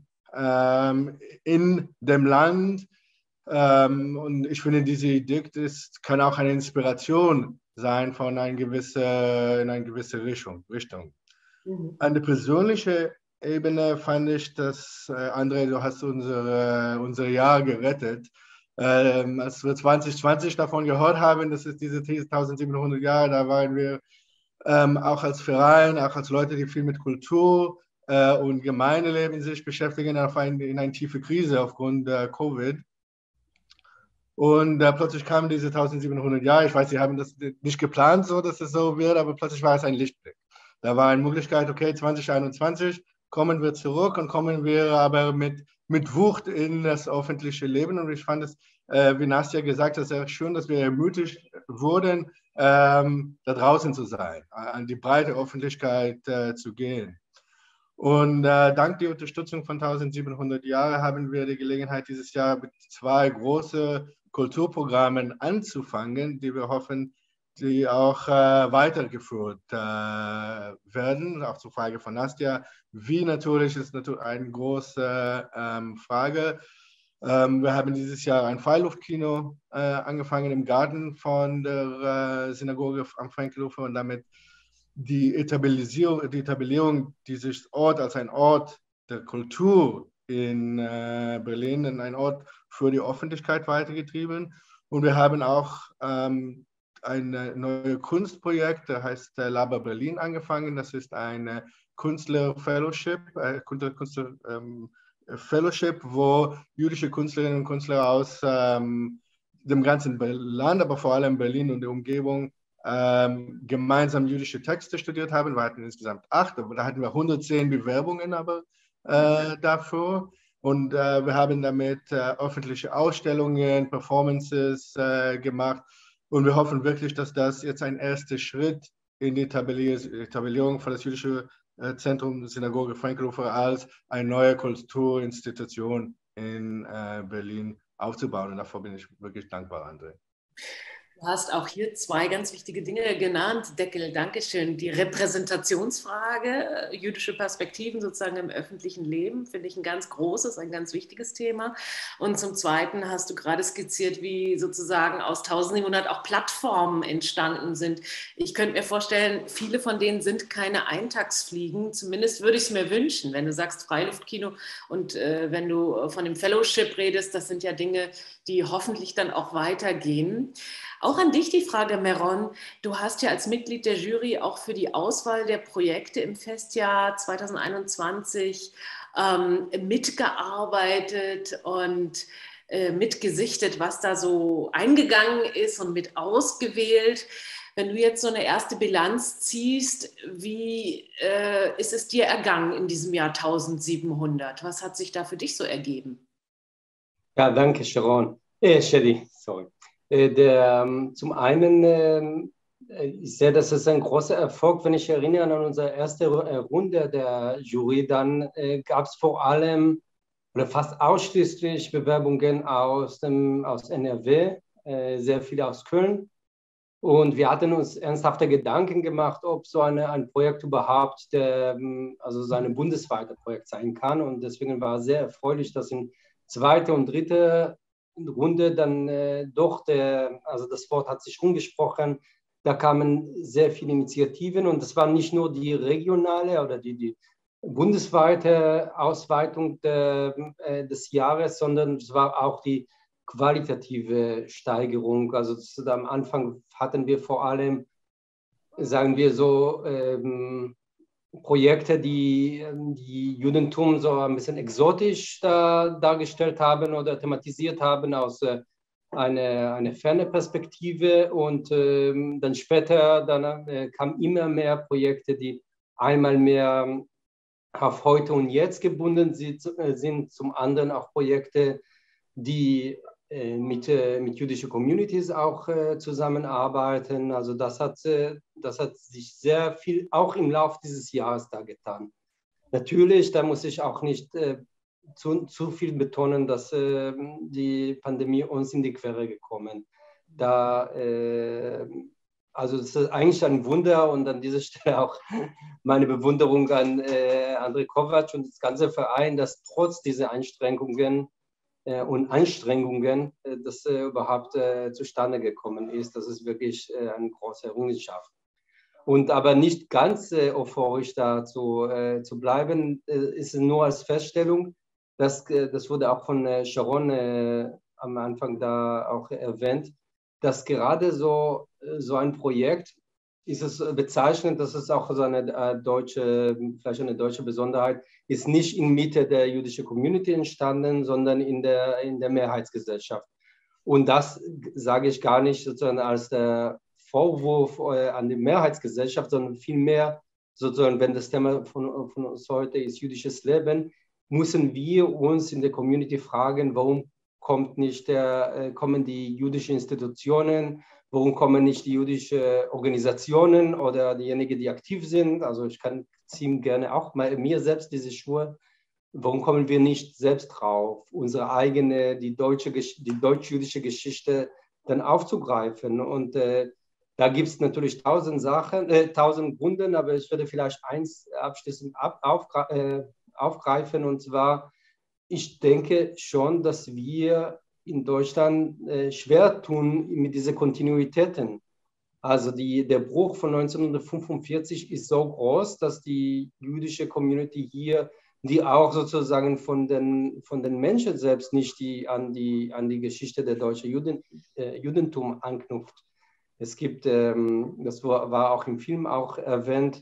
dem Land. Und ich finde, diese Edikt kann auch eine Inspiration sein in eine gewisse Richtung. An der persönlichen Ebene fand ich, dass, André, du hast unser Jahr gerettet. Als wir 2020 davon gehört haben, dass es diese 1700 Jahre, da waren wir auch als Verein, auch als Leute, die viel mit Kultur und Gemeindeleben sich beschäftigen, in eine tiefe Krise aufgrund Covid. Und plötzlich kamen diese 1700 Jahre. Ich weiß, sie haben das nicht geplant, so dass es so wird, aber plötzlich war es ein Lichtblick. Da war eine Möglichkeit, okay, 2021 kommen wir zurück und kommen wir aber mit Wucht in das öffentliche Leben. Und ich fand es, wie Nastja gesagt hat, sehr schön, dass wir ermutigt wurden, da draußen zu sein, an die breite Öffentlichkeit zu gehen. Und dank der Unterstützung von 1700 Jahren haben wir die Gelegenheit, dieses Jahr mit 2 großen Kulturprogrammen anzufangen, die wir hoffen, die auch weitergeführt werden. Auch zur Frage von Nastja. Wie natürlich ist natürlich eine große Frage. Wir haben dieses Jahr ein Freiluftkino angefangen im Garten von der Synagoge am Frankelufer und damit die Etablierung dieses Orts als ein Ort der Kultur in Berlin, in ein Ort für die Öffentlichkeit weitergetrieben. Und wir haben auch ein neues Kunstprojekt, das heißt Laber Berlin, angefangen. Das ist eine Künstler-Fellowship, Fellowship, wo jüdische Künstlerinnen und Künstler aus dem ganzen Land, aber vor allem Berlin und der Umgebung, gemeinsam jüdische Texte studiert haben. Wir hatten insgesamt 8, aber da hatten wir 110 Bewerbungen aber dafür. Und wir haben damit öffentliche Ausstellungen, Performances gemacht. Und wir hoffen wirklich, dass das jetzt ein erster Schritt in die Etablierung von das jüdische Zentrum Synagoge Frankhofer als eine neue Kulturinstitution in Berlin aufzubauen. Und davor bin ich wirklich dankbar, André. Du hast auch hier 2 ganz wichtige Dinge genannt. Deckel, Dankeschön. Die Repräsentationsfrage, jüdische Perspektiven sozusagen im öffentlichen Leben, finde ich ein ganz großes, ein ganz wichtiges Thema. Und zum Zweiten hast du gerade skizziert, wie sozusagen aus 1700 auch Plattformen entstanden sind. Ich könnte mir vorstellen, viele von denen sind keine Eintagsfliegen. Zumindest würde ich es mir wünschen, wenn du sagst Freiluftkino und wenn du von dem Fellowship redest, das sind ja Dinge, die hoffentlich dann auch weitergehen. Auch an dich die Frage, Meron. Du hast ja als Mitglied der Jury auch für die Auswahl der Projekte im Festjahr 2021 mitgearbeitet und mitgesichtet, was da so eingegangen ist und mit ausgewählt. Wenn du jetzt so eine erste Bilanz ziehst, wie ist es dir ergangen in diesem Jahr 1700? Was hat sich da für dich so ergeben? Ja, danke, Sharon. Shadi, sorry. Zum einen, ich sehe, das ist ein großer Erfolg, wenn ich erinnere an unsere erste Runde der Jury, dann gab es vor allem oder fast ausschließlich Bewerbungen aus NRW, sehr viele aus Köln. Und wir hatten uns ernsthafte Gedanken gemacht, ob so ein Projekt überhaupt also so ein bundesweites Projekt sein kann. Und deswegen war es sehr erfreulich, dass in zweite und dritte Runde dann also das Wort hat sich umgesprochen, da kamen sehr viele Initiativen und das war nicht nur die regionale oder die bundesweite Ausweitung des Jahres, sondern es war auch die qualitative Steigerung. Also am Anfang hatten wir vor allem, sagen wir so, Projekte, die Judentum so ein bisschen exotisch dargestellt haben oder thematisiert haben aus einer fernen Perspektive. Und dann später kamen immer mehr Projekte, die einmal mehr auf heute und jetzt gebunden sind, zum anderen auch Projekte, die mit jüdischen Communities auch zusammenarbeiten. Also das hat sich sehr viel auch im Laufe dieses Jahres da getan. Natürlich, da muss ich auch nicht zu viel betonen, dass die Pandemie uns in die Quere gekommen. Also es ist eigentlich ein Wunder und an dieser Stelle auch meine Bewunderung an André Kovac und das ganze Verein, dass trotz dieser Anstrengungen das überhaupt zustande gekommen ist. Das ist wirklich eine große Errungenschaft. Und aber nicht ganz euphorisch da zu bleiben, ist nur als Feststellung, das wurde auch von Sharon am Anfang da auch erwähnt, dass gerade so ein Projekt ist es bezeichnend, dass es auch so vielleicht eine deutsche Besonderheit ist, nicht in Mitte der jüdischen Community entstanden, sondern in der Mehrheitsgesellschaft. Und das sage ich gar nicht sozusagen als der Vorwurf an die Mehrheitsgesellschaft, sondern vielmehr sozusagen, wenn das Thema von uns heute ist jüdisches Leben, müssen wir uns in der Community fragen, warum kommen die jüdischen Institutionen, warum kommen nicht die jüdischen Organisationen oder diejenigen, die aktiv sind? Also ich ziehe gerne auch mir selbst diese Schuhe. Warum kommen wir nicht selbst drauf, unsere eigene, die deutsch-jüdische Geschichte dann aufzugreifen? Und da gibt es natürlich 1000 Gründe, aber ich würde vielleicht eins abschließend aufgreifen, und zwar, ich denke schon, dass wir in Deutschland schwer tun mit diesen Kontinuitäten. Also der Bruch von 1945 ist so groß, dass die jüdische Community hier, die auch sozusagen von den Menschen selbst nicht an die Geschichte der deutschen Judentum anknüpft. Es gibt, das war auch im Film auch erwähnt,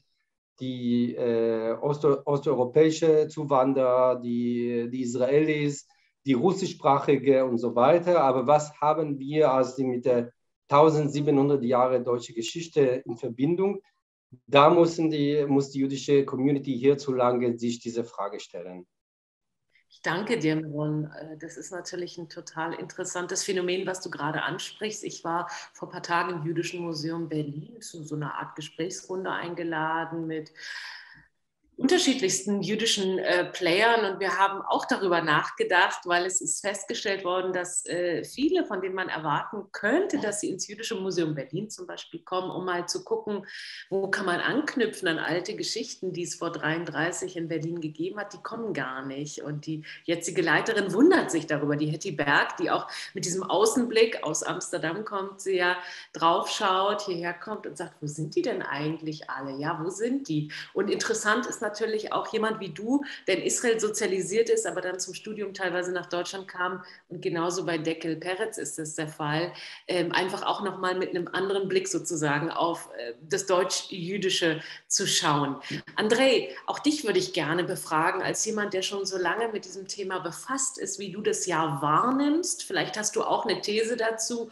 die osteuropäische Zuwanderer, die Israelis, die russischsprachige und so weiter. Aber was haben wir als die mit der 1700 Jahre deutsche Geschichte in Verbindung? Da muss die jüdische Community hierzulande sich diese Frage stellen. Ich danke dir, Meron. Das ist natürlich ein total interessantes Phänomen, was du gerade ansprichst. Ich war vor ein paar Tagen im Jüdischen Museum Berlin zu so einer Art Gesprächsrunde eingeladen mit unterschiedlichsten jüdischen Playern und wir haben auch darüber nachgedacht, weil es ist festgestellt worden, dass viele, von denen man erwarten könnte, dass sie ins Jüdische Museum Berlin zum Beispiel kommen, um mal zu gucken, wo kann man anknüpfen an alte Geschichten, die es vor 33 in Berlin gegeben hat, die kommen gar nicht. Und die jetzige Leiterin wundert sich darüber, die Hetty Berg, die auch mit diesem Außenblick aus Amsterdam kommt, sie ja drauf schaut, hierher kommt und sagt, wo sind die denn eigentlich alle? Ja, wo sind die? Und interessant ist natürlich auch jemand wie du, der in Israel sozialisiert ist, aber dann zum Studium teilweise nach Deutschland kam und genauso bei Deckel Peretz ist das der Fall, einfach auch nochmal mit einem anderen Blick sozusagen auf das Deutsch-Jüdische zu schauen. André, auch dich würde ich gerne befragen, als jemand, der schon so lange mit diesem Thema befasst ist, wie du das Jahr wahrnimmst. Vielleicht hast du auch eine These dazu,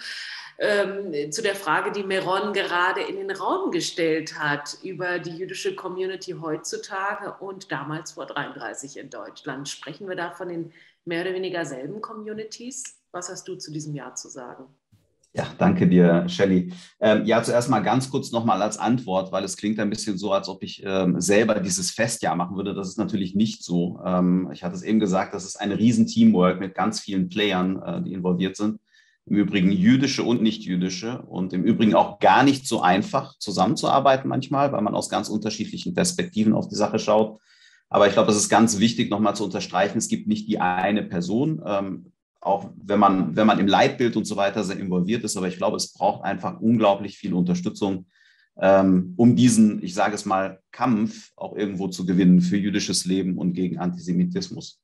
zu der Frage, die Meron gerade in den Raum gestellt hat, über die jüdische Community heutzutage und damals vor 33 in Deutschland. Sprechen wir da von den mehr oder weniger selben Communities? Was hast du zu diesem Jahr zu sagen? Ja, danke dir, Shelley. Ja, zuerst mal ganz kurz nochmal als Antwort, weil es klingt ein bisschen so, als ob ich selber dieses Festjahr machen würde. Das ist natürlich nicht so. Ich hatte es eben gesagt, das ist ein Riesen-Teamwork mit ganz vielen Playern, die involviert sind. Im Übrigen jüdische und nicht-jüdische und im Übrigen auch gar nicht so einfach zusammenzuarbeiten manchmal, weil man aus ganz unterschiedlichen Perspektiven auf die Sache schaut. Aber ich glaube, es ist ganz wichtig, nochmal zu unterstreichen, es gibt nicht die eine Person, auch wenn man im Leitbild und so weiter sehr involviert ist. Aber ich glaube, es braucht einfach unglaublich viel Unterstützung, um diesen, ich sage es mal, Kampf auch irgendwo zu gewinnen für jüdisches Leben und gegen Antisemitismus.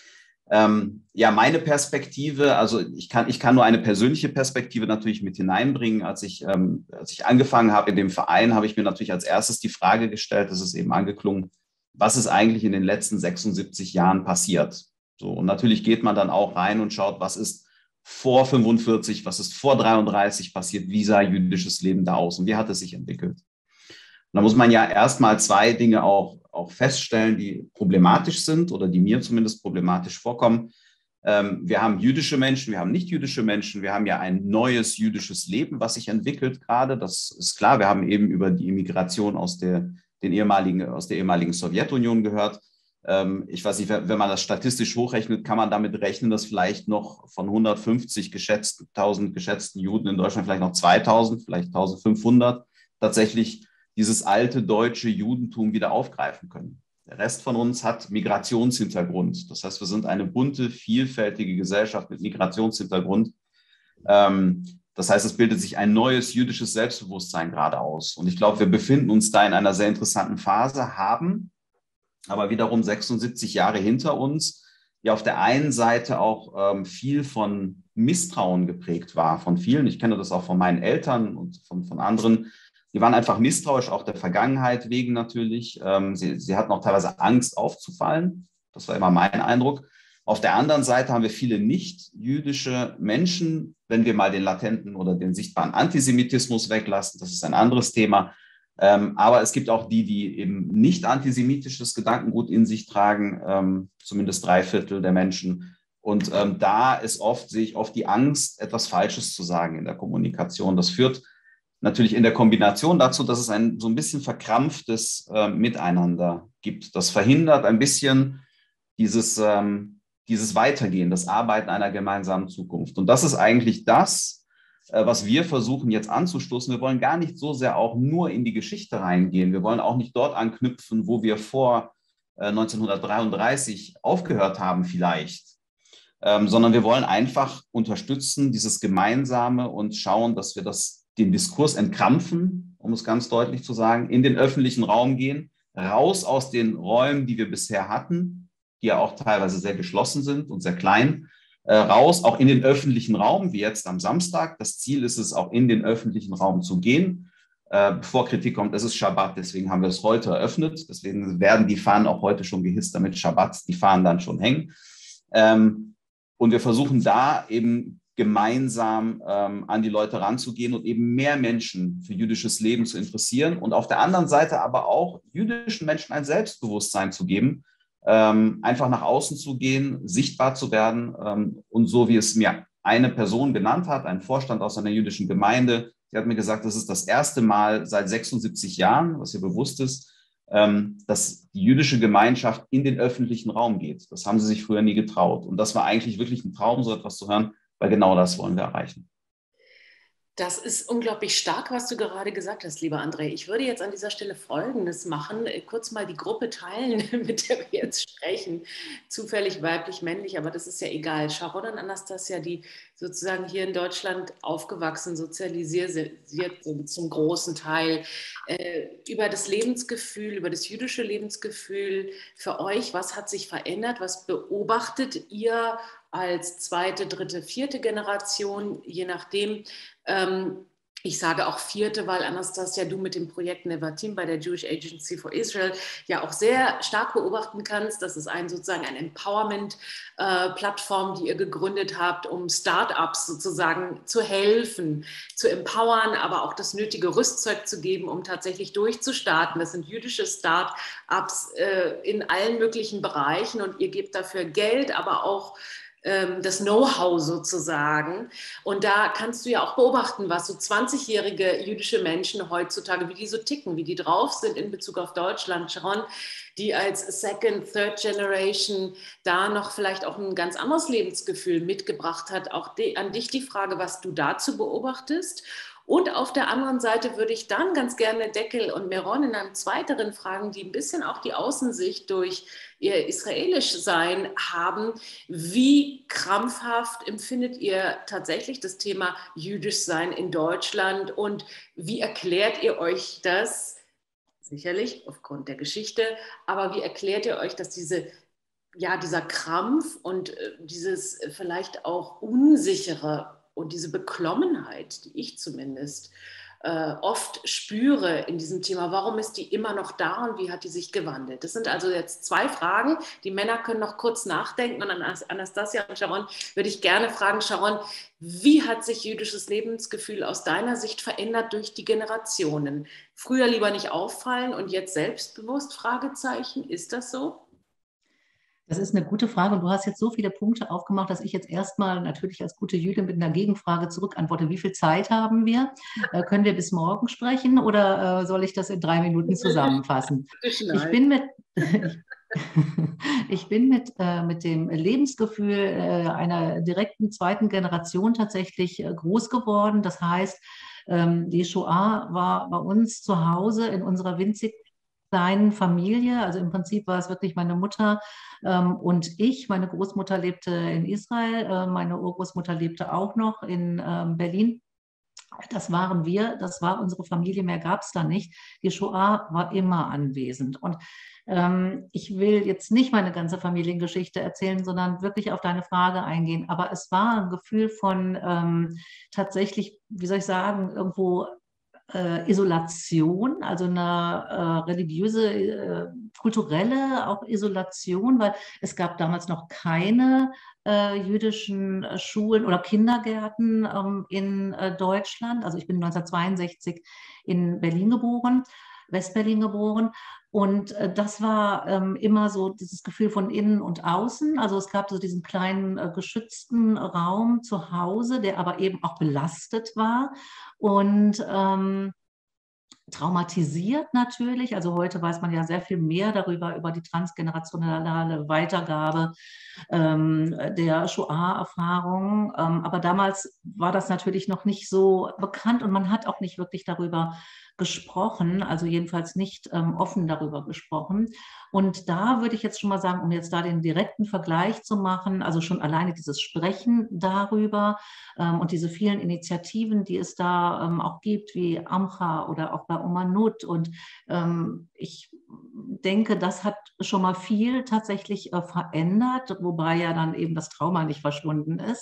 Ja, meine Perspektive, also ich kann nur eine persönliche Perspektive natürlich mit hineinbringen. Als ich angefangen habe in dem Verein, habe ich mir natürlich als erstes die Frage gestellt, das ist eben angeklungen, was ist eigentlich in den letzten 76 Jahren passiert? So, und natürlich geht man dann auch rein und schaut, was ist vor 45, was ist vor 33 passiert, wie sah jüdisches Leben da aus und wie hat es sich entwickelt? Und da muss man ja erstmal zwei Dinge auch feststellen, die problematisch sind oder die mir zumindest problematisch vorkommen. Wir haben jüdische Menschen, wir haben nicht-jüdische Menschen, wir haben ja ein neues jüdisches Leben, was sich entwickelt gerade. Das ist klar, wir haben eben über die Immigration aus der ehemaligen Sowjetunion gehört. Ich weiß nicht, wenn man das statistisch hochrechnet, kann man damit rechnen, dass vielleicht noch von 150.000 geschätzten Juden in Deutschland vielleicht noch 2.000, vielleicht 1.500 tatsächlich dieses alte deutsche Judentum wieder aufgreifen können. Der Rest von uns hat Migrationshintergrund. Das heißt, wir sind eine bunte, vielfältige Gesellschaft mit Migrationshintergrund. Das heißt, es bildet sich ein neues jüdisches Selbstbewusstsein gerade aus. Und ich glaube, wir befinden uns da in einer sehr interessanten Phase, haben aber wiederum 76 Jahre hinter uns, die auf der einen Seite auch viel von Misstrauen geprägt war, von vielen. Ich kenne das auch von meinen Eltern und von anderen. Die waren einfach misstrauisch, auch der Vergangenheit wegen natürlich. Sie hatten auch teilweise Angst aufzufallen. Das war immer mein Eindruck. Auf der anderen Seite haben wir viele nicht-jüdische Menschen, wenn wir mal den latenten oder den sichtbaren Antisemitismus weglassen. Das ist ein anderes Thema. Aber es gibt auch die eben nicht antisemitisches Gedankengut in sich tragen, zumindest 3/4 der Menschen. Und sehe ich oft die Angst, etwas Falsches zu sagen in der Kommunikation. Das führt natürlich in der Kombination dazu, dass es so ein bisschen verkrampftes Miteinander gibt. Das verhindert ein bisschen dieses Weitergehen, das Arbeiten einer gemeinsamen Zukunft. Und das ist eigentlich das, was wir versuchen jetzt anzustoßen. Wir wollen gar nicht so sehr auch nur in die Geschichte reingehen. Wir wollen auch nicht dort anknüpfen, wo wir vor 1933 aufgehört haben vielleicht, sondern wir wollen einfach unterstützen, dieses Gemeinsame und schauen, dass wir den Diskurs entkrampfen, um es ganz deutlich zu sagen, in den öffentlichen Raum gehen, raus aus den Räumen, die wir bisher hatten, die ja auch teilweise sehr geschlossen sind und sehr klein, raus, auch in den öffentlichen Raum, wie jetzt am Samstag. Das Ziel ist es, auch in den öffentlichen Raum zu gehen. Bevor Kritik kommt, es ist Schabbat, deswegen haben wir es heute eröffnet. Deswegen werden die Fahnen auch heute schon gehisst, damit Schabbat die Fahnen dann schon hängen. Und wir versuchen da eben gemeinsam an die Leute ranzugehen und eben mehr Menschen für jüdisches Leben zu interessieren und auf der anderen Seite aber auch jüdischen Menschen ein Selbstbewusstsein zu geben, einfach nach außen zu gehen, sichtbar zu werden und so wie es mir eine Person genannt hat, ein Vorstand aus einer jüdischen Gemeinde, die hat mir gesagt, das ist das erste Mal seit 76 Jahren, was ihr bewusst ist, dass die jüdische Gemeinschaft in den öffentlichen Raum geht. Das haben sie sich früher nie getraut. Und das war eigentlich wirklich ein Traum, so etwas zu hören, weil genau das wollen wir erreichen. Das ist unglaublich stark, was du gerade gesagt hast, lieber André. Ich würde jetzt an dieser Stelle Folgendes machen, kurz mal die Gruppe teilen, mit der wir jetzt sprechen. Zufällig weiblich, männlich, aber das ist ja egal. Sharon und Anastasia, die sozusagen hier in Deutschland aufgewachsen, sozialisiert sind zum großen Teil, über das Lebensgefühl, über das jüdische Lebensgefühl für euch. Was hat sich verändert? Was beobachtet ihr als zweite, dritte, vierte Generation, je nachdem? Ich sage auch vierte, weil Anastasia, du mit dem Projekt Nevatim bei der Jewish Agency for Israel ja auch sehr stark beobachten kannst. Das ist sozusagen eine Empowerment-Plattform, die ihr gegründet habt, um Startups sozusagen zu helfen, zu empowern, aber auch das nötige Rüstzeug zu geben, um tatsächlich durchzustarten. Das sind jüdische Startups in allen möglichen Bereichen und ihr gebt dafür Geld, aber auch das Know-how sozusagen. Und da kannst du ja auch beobachten, was so 20-jährige jüdische Menschen heutzutage, wie die so ticken, wie die drauf sind in Bezug auf Deutschland. Sharon, die als Second, Third Generation da noch vielleicht auch ein ganz anderes Lebensgefühl mitgebracht hat. Auch an dich die Frage, was du dazu beobachtest. Und auf der anderen Seite würde ich dann ganz gerne Deckel und Meron in einem zweiteren fragen, die ein bisschen auch die Außensicht durch ihr israelisch Sein haben. Wie krampfhaft empfindet ihr tatsächlich das Thema jüdisch Sein in Deutschland und wie erklärt ihr euch das? Sicherlich aufgrund der Geschichte, aber wie erklärt ihr euch, dass dieser Krampf und dieses vielleicht auch Unsichere und diese Beklommenheit, die ich zumindest oft spüre in diesem Thema, warum ist die immer noch da und wie hat die sich gewandelt? Das sind also jetzt zwei Fragen. Die Männer können noch kurz nachdenken und an Anastasia und Sharon würde ich gerne fragen, Sharon, wie hat sich jüdisches Lebensgefühl aus deiner Sicht verändert durch die Generationen? Früher lieber nicht auffallen und jetzt selbstbewusst? Fragezeichen. Ist das so? Das ist eine gute Frage und du hast jetzt so viele Punkte aufgemacht, dass ich jetzt erstmal natürlich als gute Jüdin mit einer Gegenfrage zurückantworte. Wie viel Zeit haben wir? Können wir bis morgen sprechen oder soll ich das in 3 Minuten zusammenfassen? Ich bin mit dem Lebensgefühl einer direkten zweiten Generation tatsächlich groß geworden. Das heißt, die Shoah war bei uns zu Hause in unserer winzig kleinen Familie. Also im Prinzip war es wirklich meine Mutter und ich. Meine Großmutter lebte in Israel, meine Urgroßmutter lebte auch noch in Berlin. Das waren wir, das war unsere Familie, mehr gab es da nicht. Die Shoah war immer anwesend. Und ich will jetzt nicht meine ganze Familiengeschichte erzählen, sondern wirklich auf deine Frage eingehen. Aber es war ein Gefühl von tatsächlich, wie soll ich sagen, irgendwo Isolation, also eine religiöse, kulturelle auch Isolation, weil es gab damals noch keine jüdischen Schulen oder Kindergärten in Deutschland. Also ich bin 1962 in Berlin geboren, Westberlin geboren. Und das war immer so dieses Gefühl von innen und außen. Also es gab so diesen kleinen geschützten Raum zu Hause, der aber eben auch belastet war und traumatisiert natürlich. Also heute weiß man ja sehr viel mehr darüber, über die transgenerationale Weitergabe der Shoah-Erfahrung. Aber damals war das natürlich noch nicht so bekannt und man hat auch nicht wirklich darüber gesprochen, also jedenfalls nicht offen darüber gesprochen. Und da würde ich jetzt schon mal sagen, um jetzt da den direkten Vergleich zu machen, also schon alleine dieses Sprechen darüber und diese vielen Initiativen, die es da auch gibt, wie Amcha oder auch bei Umanut. Und ich denke, das hat schon mal viel tatsächlich verändert, wobei ja dann eben das Trauma nicht verschwunden ist.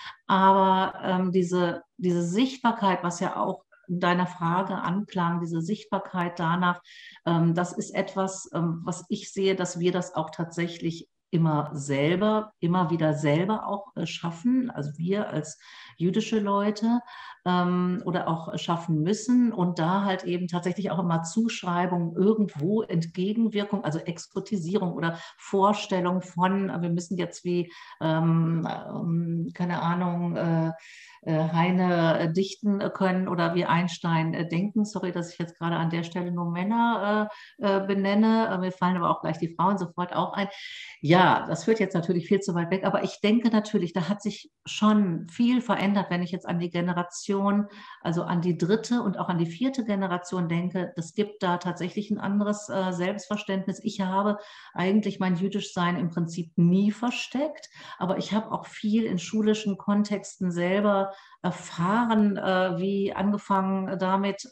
Aber diese Sichtbarkeit, was ja auch deiner Frage anklang, diese Sichtbarkeit danach, das ist etwas, was ich sehe, dass wir das auch tatsächlich immer wieder selber auch schaffen, also wir als jüdische Leute oder auch schaffen müssen und da halt eben tatsächlich auch immer Zuschreibung, irgendwo Entgegenwirkung, also Exotisierung oder Vorstellung von, wir müssen jetzt wie, keine Ahnung, Heine dichten können oder wie Einstein denken. Sorry, dass ich jetzt gerade an der Stelle nur Männer benenne. Mir fallen aber auch gleich die Frauen sofort auch ein. Ja, das führt jetzt natürlich viel zu weit weg, aber ich denke natürlich, da hat sich schon viel verändert, wenn ich jetzt an die Generation, also an die dritte und auch an die vierte Generation denke. Es gibt da tatsächlich ein anderes Selbstverständnis. Ich habe eigentlich mein Jüdischsein im Prinzip nie versteckt, aber ich habe auch viel in schulischen Kontexten selber erfahren, wie angefangen damit,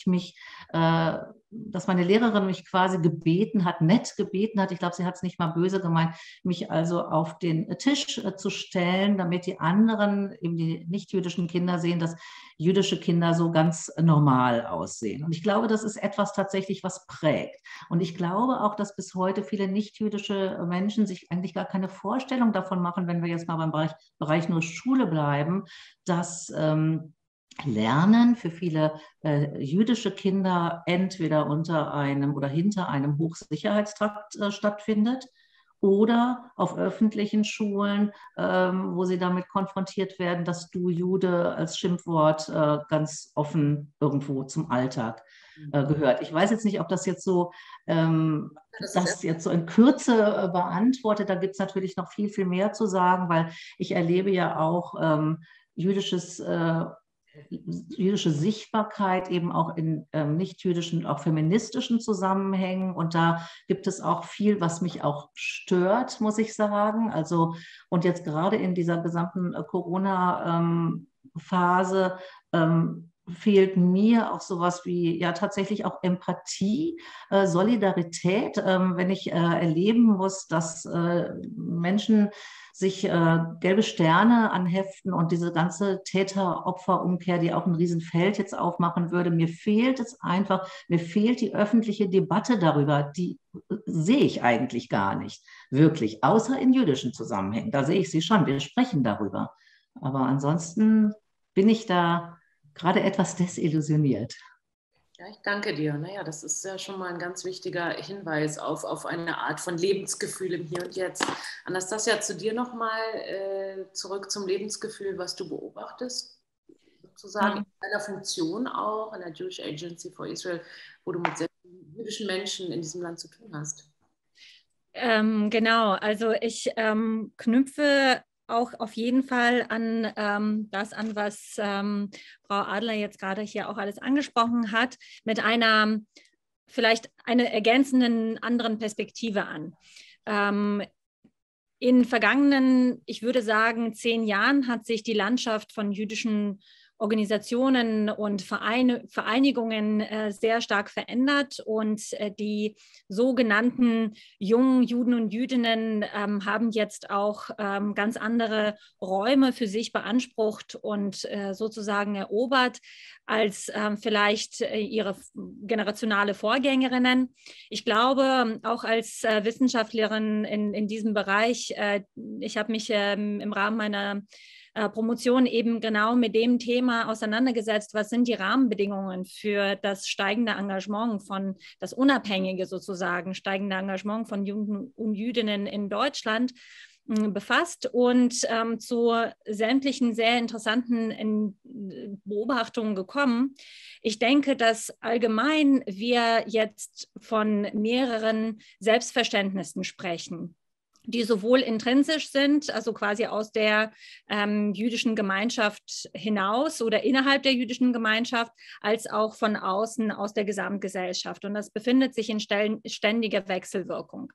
dass meine Lehrerin mich quasi nett gebeten hat, ich glaube, sie hat es nicht mal böse gemeint, mich also auf den Tisch zu stellen, damit die anderen, eben die nicht-jüdischen Kinder sehen, dass jüdische Kinder so ganz normal aussehen. Und ich glaube, das ist etwas tatsächlich, was prägt. Und ich glaube auch, dass bis heute viele nicht-jüdische Menschen sich eigentlich gar keine Vorstellung davon machen, wenn wir jetzt mal beim Bereich nur Schule bleiben, dass Lernen für viele jüdische Kinder entweder unter einem oder hinter einem Hochsicherheitstrakt stattfindet oder auf öffentlichen Schulen, wo sie damit konfrontiert werden, dass du Jude als Schimpfwort ganz offen irgendwo zum Alltag gehört. Ich weiß jetzt nicht, ob das jetzt so, das jetzt so in Kürze beantwortet. Da gibt es natürlich noch viel, viel mehr zu sagen, weil ich erlebe ja auch jüdische Sichtbarkeit eben auch in nicht-jüdischen, auch feministischen Zusammenhängen. Und da gibt es auch viel, was mich auch stört, muss ich sagen. Also, und jetzt gerade in dieser gesamten Corona-Phase fehlt mir auch sowas wie ja tatsächlich auch Empathie, Solidarität, wenn ich erleben muss, dass Menschen sich gelbe Sterne anheften und diese ganze Täter-Opfer-Umkehr, die auch ein Riesenfeld jetzt aufmachen würde. Mir fehlt die öffentliche Debatte darüber, die sehe ich eigentlich gar nicht, wirklich, außer in jüdischen Zusammenhängen. Da sehe ich sie schon, wir sprechen darüber. Aber ansonsten bin ich da gerade etwas desillusioniert. Ja, ich danke dir. Naja, das ist ja schon mal ein ganz wichtiger Hinweis auf eine Art von Lebensgefühl im Hier und Jetzt. Anastasia, zu dir nochmal zurück zum Lebensgefühl, was du beobachtest, sozusagen in deiner Funktion auch, in der Jewish Agency for Israel, wo du mit sehr vielen jüdischen Menschen in diesem Land zu tun hast. Genau, also ich knüpfe auch auf jeden Fall an das an, was Frau Adler jetzt gerade hier auch alles angesprochen hat, mit einer vielleicht einer ergänzenden anderen Perspektive an. In vergangenen, ich würde sagen, 10 Jahren hat sich die Landschaft von jüdischen Organisationen und Vereinigungen sehr stark verändert und die sogenannten jungen Juden und Jüdinnen haben jetzt auch ganz andere Räume für sich beansprucht und sozusagen erobert als vielleicht ihre generationale Vorgängerinnen. Ich glaube, auch als Wissenschaftlerin in diesem Bereich, ich habe mich im Rahmen meiner Promotion eben genau mit dem Thema auseinandergesetzt, was sind die Rahmenbedingungen für das steigende Engagement das unabhängige sozusagen, steigende Engagement von Juden und Jüdinnen in Deutschland befasst und zu sämtlichen sehr interessanten Beobachtungen gekommen. Ich denke, dass allgemein wir jetzt von mehreren Selbstverständnissen sprechen, die sowohl intrinsisch sind, also quasi aus der jüdischen Gemeinschaft hinaus oder innerhalb der jüdischen Gemeinschaft, als auch von außen aus der Gesamtgesellschaft. Und das befindet sich in ständiger Wechselwirkung.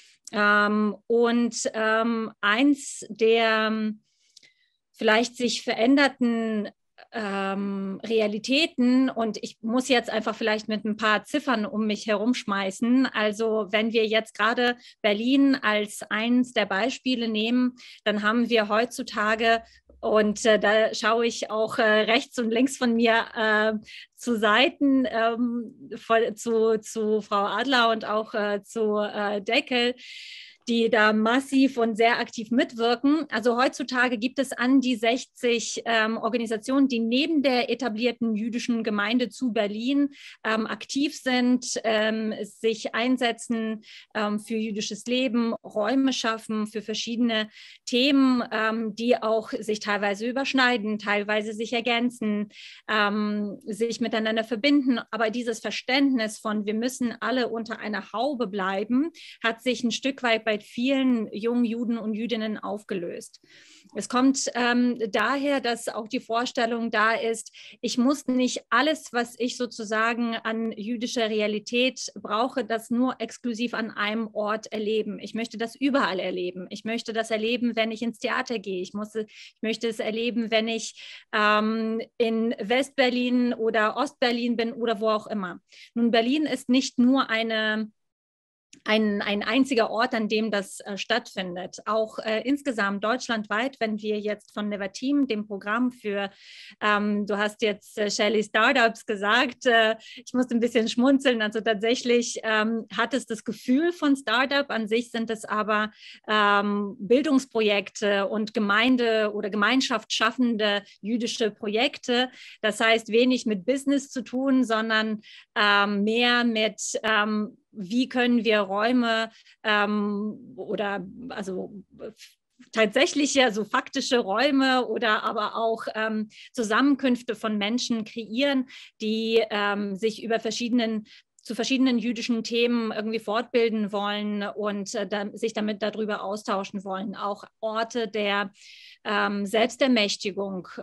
Eins der vielleicht sich veränderten Realitäten, und ich muss jetzt einfach vielleicht mit ein paar Ziffern um mich herumschmeißen. Also wenn wir jetzt gerade Berlin als eins der Beispiele nehmen, dann haben wir heutzutage, und da schaue ich auch rechts und links von mir zu Seiten zu Frau Adler und auch zu Deckel, die da massiv und sehr aktiv mitwirken. Also heutzutage gibt es an die 60 Organisationen, die neben der etablierten jüdischen Gemeinde zu Berlin aktiv sind, sich einsetzen für jüdisches Leben, Räume schaffen für verschiedene Themen, die auch sich teilweise überschneiden, teilweise sich ergänzen, sich miteinander verbinden. Aber dieses Verständnis von, wir müssen alle unter einer Haube bleiben, hat sich ein Stück weit bei vielen jungen Juden und Jüdinnen aufgelöst. Es kommt daher, dass auch die Vorstellung da ist, ich muss nicht alles, was ich sozusagen an jüdischer Realität brauche, das nur exklusiv an einem Ort erleben. Ich möchte das überall erleben. Ich möchte das erleben, wenn ich ins Theater gehe. Ich möchte es erleben, wenn ich in Westberlin oder Ostberlin bin oder wo auch immer. Nun, Berlin ist nicht nur ein einziger Ort, an dem das stattfindet. Auch insgesamt deutschlandweit, wenn wir jetzt von Nevatim, dem Programm für, du hast jetzt Shelley Startups gesagt, ich musste ein bisschen schmunzeln, also tatsächlich hat es das Gefühl von Startup, an sich sind es aber Bildungsprojekte und Gemeinde- oder Gemeinschaft schaffende jüdische Projekte. Das heißt, wenig mit Business zu tun, sondern mehr mit wie können wir Räume oder also tatsächliche, also faktische Räume oder aber auch Zusammenkünfte von Menschen kreieren, die sich über zu verschiedenen jüdischen Themen irgendwie fortbilden wollen und sich damit darüber austauschen wollen. Auch Orte der Selbstermächtigung,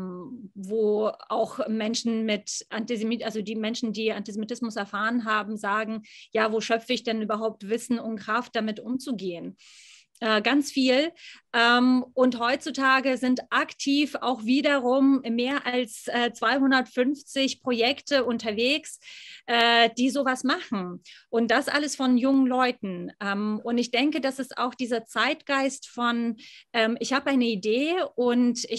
wo auch Menschen also die Menschen, die Antisemitismus erfahren haben, sagen, ja, wo schöpfe ich denn überhaupt Wissen und Kraft, damit umzugehen? Ganz viel. Und heutzutage sind aktiv auch wiederum mehr als 250 Projekte unterwegs, die sowas machen. Und das alles von jungen Leuten. Und ich denke, das ist auch dieser Zeitgeist von, ich habe eine Idee und ich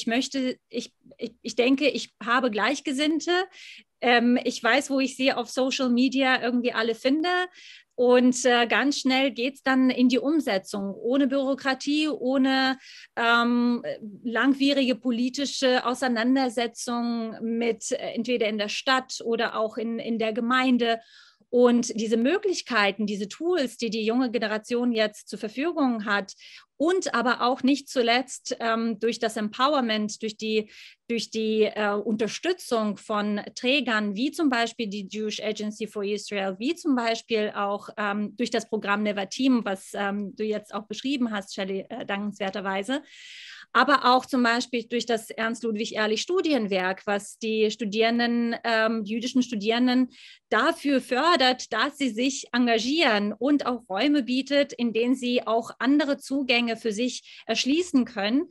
denke, ich habe Gleichgesinnte. Ich weiß, wo ich sie auf Social Media irgendwie alle finde. Und ganz schnell geht es dann in die Umsetzung, ohne Bürokratie, ohne langwierige politische Auseinandersetzung mit entweder in der Stadt oder auch in der Gemeinde. Und diese Möglichkeiten, diese Tools, die die junge Generation jetzt zur Verfügung hat und aber auch nicht zuletzt durch das Empowerment, durch die Unterstützung von Trägern, wie zum Beispiel die Jewish Agency for Israel, wie zum Beispiel auch durch das Programm Nevatim, was du jetzt auch beschrieben hast, Shelley, dankenswerterweise, aber auch zum Beispiel durch das Ernst-Ludwig-Ehrlich-Studienwerk, was die jüdischen Studierenden dafür fördert, dass sie sich engagieren und auch Räume bietet, in denen sie auch andere Zugänge für sich erschließen können.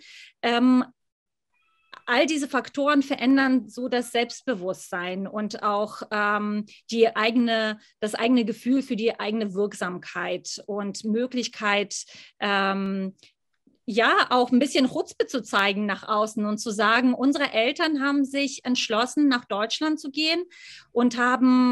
All diese Faktoren verändern so das Selbstbewusstsein und auch das eigene Gefühl für die eigene Wirksamkeit und Möglichkeit, ja, auch ein bisschen Chutzpe zu zeigen nach außen und zu sagen, unsere Eltern haben sich entschlossen, nach Deutschland zu gehen und haben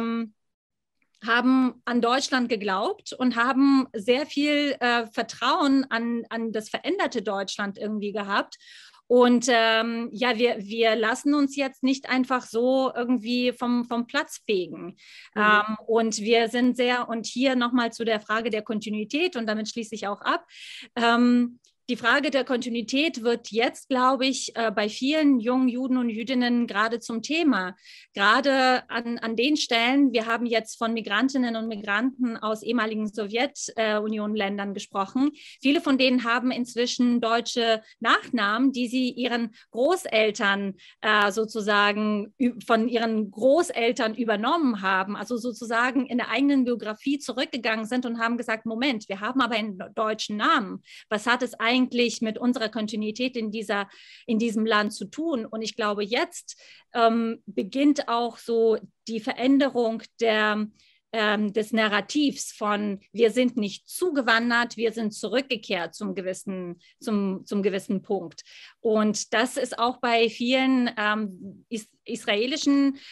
an Deutschland geglaubt und haben sehr viel Vertrauen an das veränderte Deutschland irgendwie gehabt. Und ja, wir lassen uns jetzt nicht einfach so irgendwie vom Platz fegen. Und wir sind und hier nochmal zu der Frage der Kontinuität, und damit schließe ich auch ab. Die Frage der Kontinuität wird jetzt, glaube ich, bei vielen jungen Juden und Jüdinnen gerade zum Thema. Gerade an den Stellen, wir haben jetzt von Migrantinnen und Migranten aus ehemaligen Sowjetunion-Ländern gesprochen. Viele von denen haben inzwischen deutsche Nachnamen, die sie ihren Großeltern sozusagen von ihren Großeltern übernommen haben, also sozusagen in der eigenen Biografie zurückgegangen sind und haben gesagt, Moment, wir haben aber einen deutschen Namen. Was hat es eigentlich mit unserer Kontinuität in diesem Land zu tun? Und ich glaube, jetzt beginnt auch so die Veränderung des Narrativs von wir sind nicht zugewandert, wir sind zurückgekehrt zum gewissen Punkt. Und das ist auch bei vielen israelischen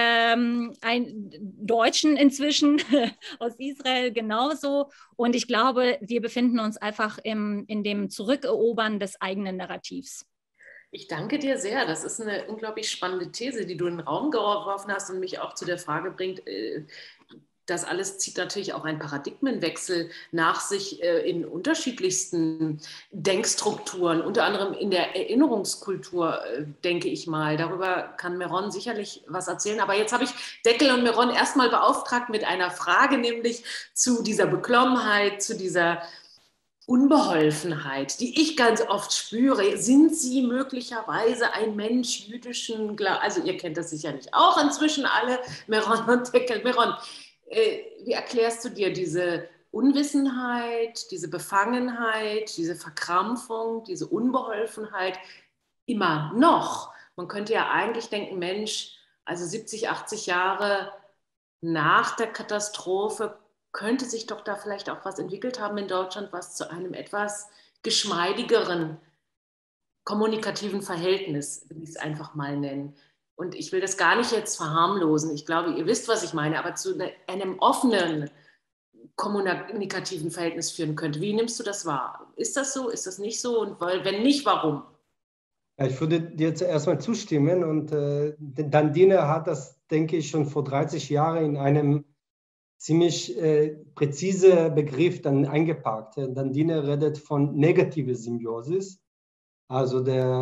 Deutschen inzwischen aus Israel genauso. Und ich glaube, wir befinden uns einfach in dem Zurückerobern des eigenen Narrativs. Ich danke dir sehr. Das ist eine unglaublich spannende These, die du in den Raum geworfen hast und mich auch zu der Frage bringt, das alles zieht natürlich auch einen Paradigmenwechsel nach sich in unterschiedlichsten Denkstrukturen, unter anderem in der Erinnerungskultur, denke ich mal. Darüber kann Meron sicherlich was erzählen. Aber jetzt habe ich Deckel und Meron erstmal beauftragt mit einer Frage, nämlich zu dieser Beklommenheit, zu dieser Unbeholfenheit, die ich ganz oft spüre. Sind Sie möglicherweise ein Mensch jüdischen Glaubens? Also ihr kennt das sicherlich auch inzwischen alle, Meron und Deckel. Meron, wie erklärst du dir diese Unwissenheit, diese Befangenheit, diese Verkrampfung, diese Unbeholfenheit immer noch? Man könnte ja eigentlich denken, Mensch, also 70, 80 Jahre nach der Katastrophe könnte sich doch da vielleicht auch was entwickelt haben in Deutschland, was zu einem etwas geschmeidigeren kommunikativen Verhältnis, will ich es einfach mal nennen. Und ich will das gar nicht jetzt verharmlosen. Ich glaube, ihr wisst, was ich meine, aber zu einem offenen kommunikativen Verhältnis führen könnte. Wie nimmst du das wahr? Ist das so? Ist das nicht so? Und wenn nicht, warum? Ja, ich würde dir jetzt erstmal zustimmen. Und Dandine hat das, denke ich, schon vor 30 Jahren in einem ziemlich präzise Begriff dann eingepackt. Dandine redet von negative Symbiosis. Also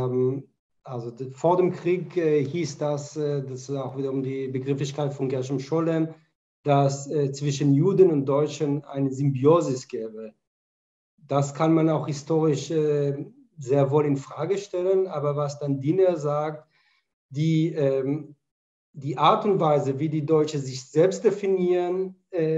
vor dem Krieg hieß das ist auch wiederum die Begrifflichkeit von Gershom Scholem, dass zwischen Juden und Deutschen eine Symbiosis gäbe. Das kann man auch historisch sehr wohl in Frage stellen, aber was Dandine sagt, die Art und Weise, wie die Deutschen sich selbst definieren,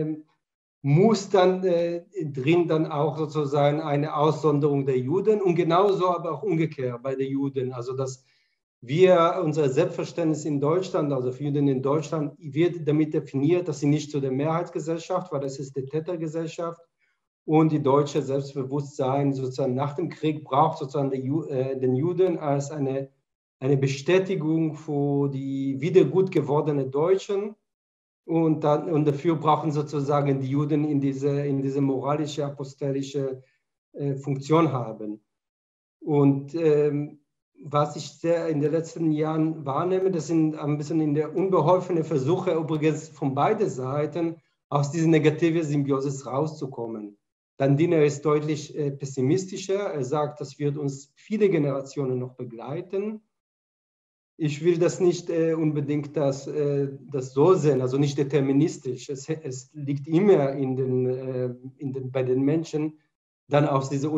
muss dann drin dann auch sozusagen eine Aussonderung der Juden und genauso aber auch umgekehrt bei den Juden. Also dass wir unser Selbstverständnis in Deutschland, also für Juden in Deutschland, wird damit definiert, dass sie nicht zu der Mehrheitsgesellschaft, weil das ist die Tätergesellschaft, und die deutsche Selbstbewusstsein sozusagen nach dem Krieg braucht sozusagen den Juden als eine Bestätigung für die wieder gut gewordenen Deutschen. Und dafür brauchen sozusagen die Juden in diese moralische, apostolische Funktion haben. Und was ich sehr in den letzten Jahren wahrnehme, das sind ein bisschen in der unbeholfenen Versuche, übrigens von beiden Seiten, aus dieser negativen Symbiosis rauszukommen. Dandine ist deutlich pessimistischer. Er sagt, das wird uns viele Generationen noch begleiten. Ich will das nicht unbedingt das so sehen, also nicht deterministisch. Es liegt immer bei den Menschen, dann aus dieser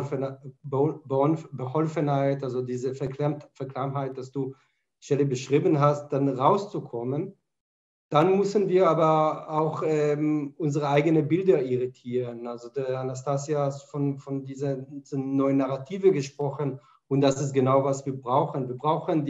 Unbeholfenheit, also diese Verklammtheit, dass du Shelley beschrieben hast, dann rauszukommen. Dann müssen wir aber auch unsere eigenen Bilder irritieren. Also der Anastasia hat von dieser neuen Narrative gesprochen und das ist genau, was wir brauchen. Wir brauchen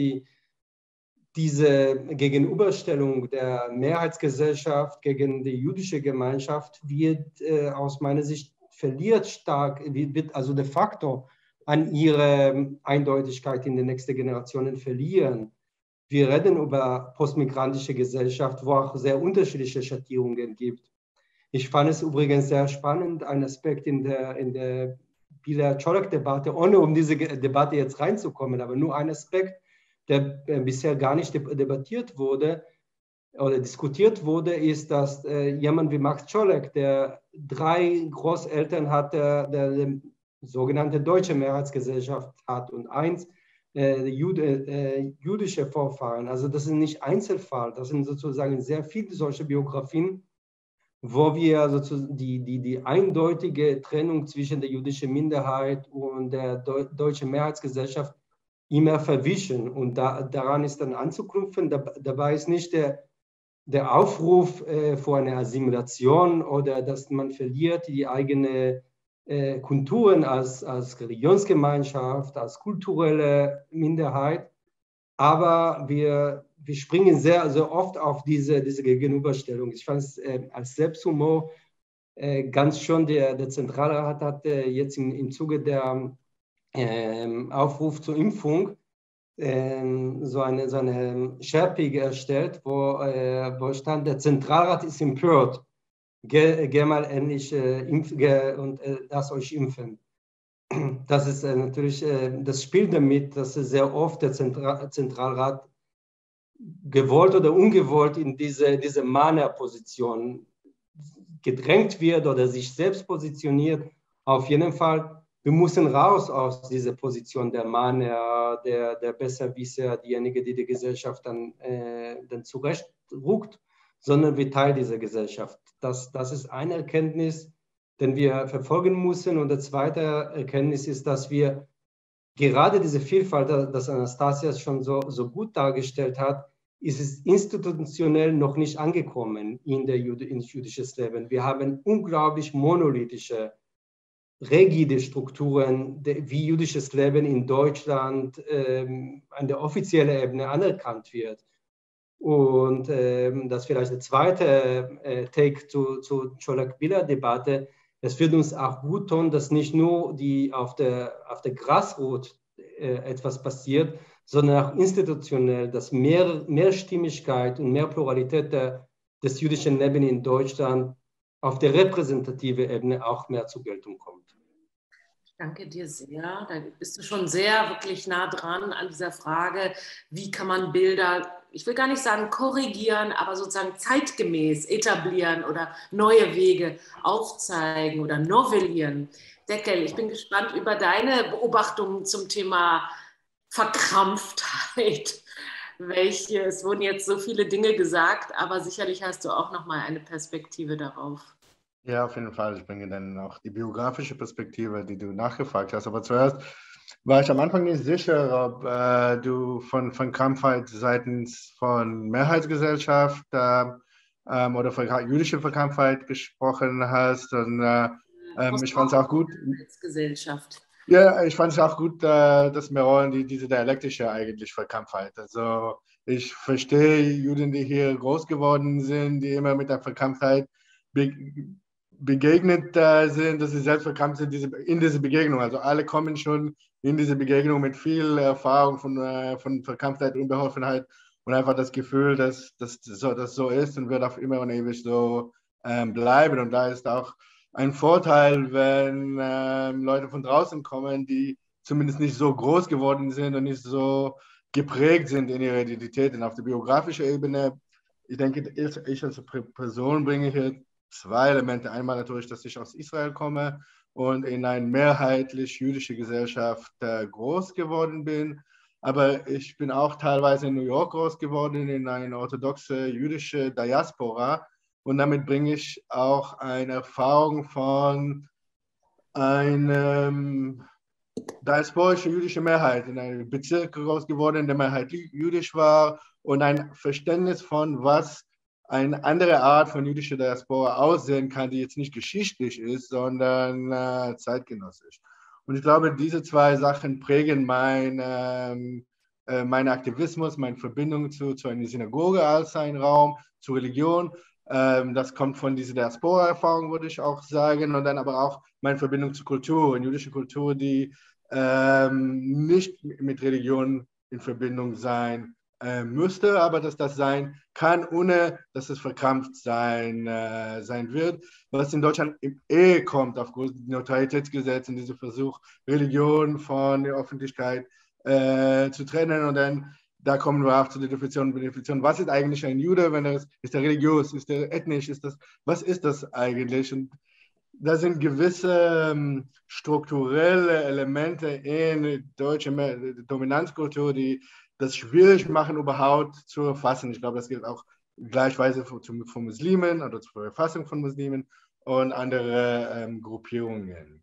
diese Gegenüberstellung der Mehrheitsgesellschaft gegen die jüdische Gemeinschaft wird aus meiner Sicht verliert stark, wird also de facto an ihre Eindeutigkeit in den nächsten Generationen verlieren. Wir reden über postmigrantische Gesellschaft, wo auch sehr unterschiedliche Schattierungen gibt. Ich fand es übrigens sehr spannend, ein Aspekt in der Bila-Czolek-Debatte, ohne um diese Debatte jetzt reinzukommen, aber nur ein Aspekt, der bisher gar nicht debattiert wurde oder diskutiert wurde, ist, dass jemand wie Max Czolek, der 3 Großeltern hat, der sogenannte deutsche Mehrheitsgesellschaft hat und 1 jüdische Vorfahren. Also das ist nicht Einzelfall, das sind sozusagen sehr viele solche Biografien, wo wir sozusagen die eindeutige Trennung zwischen der jüdischen Minderheit und der deutschen Mehrheitsgesellschaft immer verwischen. Und daran ist dann anzuknüpfen. Dabei ist nicht der Aufruf vor eine Assimilation oder dass man verliert die eigene Kulturen als Religionsgemeinschaft, als kulturelle Minderheit. Aber wir wir springen sehr oft auf diese Gegenüberstellung. Ich fand es als Selbsthumor ganz schön. Der Zentralrat hat jetzt im Zuge der Aufruf zur Impfung so eine Sharpie erstellt, wo stand, der Zentralrat ist empört. Geh mal endlich und lasst euch impfen. Das ist natürlich, das spielt damit, dass sehr oft der Zentralrat gewollt oder ungewollt in diese Mahnerposition gedrängt wird oder sich selbst positioniert. Auf jeden Fall, wir müssen raus aus dieser Position der Mahner, der Besserwisser, diejenige, die die Gesellschaft dann zurechtrückt, sondern wir Teil dieser Gesellschaft. Das ist eine Erkenntnis, den wir verfolgen müssen. Und die zweite Erkenntnis ist, dass wir gerade diese Vielfalt, das Anastasia schon so gut dargestellt hat, ist es institutionell noch nicht angekommen ins jüdische Leben. Wir haben unglaublich monolithische, rigide Strukturen, wie jüdisches Leben in Deutschland an der offiziellen Ebene anerkannt wird. Und das vielleicht der zweite Take zur Scholak-Biller-Debatte. Es wird uns auch gut tun, dass nicht nur auf der Grassroot etwas passiert, sondern auch institutionell, dass mehr Stimmigkeit und mehr Pluralität des jüdischen Lebens in Deutschland auf der repräsentativen Ebene auch mehr zur Geltung kommt. Danke dir sehr. Da bist du schon sehr wirklich nah dran an dieser Frage, wie kann man Bilder, ich will gar nicht sagen korrigieren, aber sozusagen zeitgemäß etablieren oder neue Wege aufzeigen oder novellieren. Deckel, ich bin gespannt über deine Beobachtungen zum Thema Verkrampftheit. Es wurden jetzt so viele Dinge gesagt, aber sicherlich hast du auch noch mal eine Perspektive darauf. Ja, auf jeden Fall. Ich bringe dann auch die biografische Perspektive, die du nachgefragt hast. Aber zuerst war ich am Anfang nicht sicher, ob du von Krampfheit seitens von Mehrheitsgesellschaft oder von jüdischer Verkrampftheit gesprochen hast. Und ich fand es auch gut. Gesellschaft. Ja, ich fand es auch gut, dass Meron diese dialektische eigentlich Verkrampftheit. Also ich verstehe Juden, die hier groß geworden sind, die immer mit der Verkrampftheit begegnet sind, dass sie selbst verkrampft sind in diese Begegnung. Also alle kommen schon in diese Begegnung mit viel Erfahrung von Verkrampftheit, Unbeholfenheit und einfach das Gefühl, dass das so ist und wird auf immer und ewig so bleiben. Und da ist auch ein Vorteil, wenn Leute von draußen kommen, die zumindest nicht so groß geworden sind und nicht so geprägt sind in ihrer Identität. Und auf der biografischen Ebene, ich denke, ich als Person bringe hier zwei Elemente. Einmal natürlich, dass ich aus Israel komme und in einer mehrheitlich jüdischen Gesellschaft groß geworden bin. Aber ich bin auch teilweise in New York groß geworden, in einer orthodoxen jüdischen Diaspora. Und damit bringe ich auch eine Erfahrung von einer diasporischen jüdischen Mehrheit, in einem Bezirk groß geworden, in der Mehrheit jüdisch war und ein Verständnis von, was eine andere Art von jüdischer Diaspora aussehen kann, die jetzt nicht geschichtlich ist, sondern zeitgenössisch. Und ich glaube, diese zwei Sachen prägen meinen Aktivismus, meine Verbindung zu einer Synagoge als ein Raum, zur Religion. Das kommt von dieser Diaspora-Erfahrung, würde ich auch sagen, und dann aber auch meine Verbindung zur Kultur, eine jüdische Kultur, die nicht mit Religion in Verbindung sein müsste, aber dass das sein kann, ohne dass es verkrampft sein wird, was in Deutschland kommt aufgrund des Neutralitätsgesetzes und dieser Versuch, Religion von der Öffentlichkeit zu trennen. Und dann da kommen wir auch zu der Definition. Was ist eigentlich ein Jude? Ist er religiös? Ist er ethnisch? Was ist das eigentlich? Und da sind gewisse strukturelle Elemente in deutscher Dominanzkultur, die das schwierig machen, überhaupt zu erfassen. Ich glaube, das gilt auch gleichweise von Muslimen oder zur Erfassung von Muslimen und andere Gruppierungen.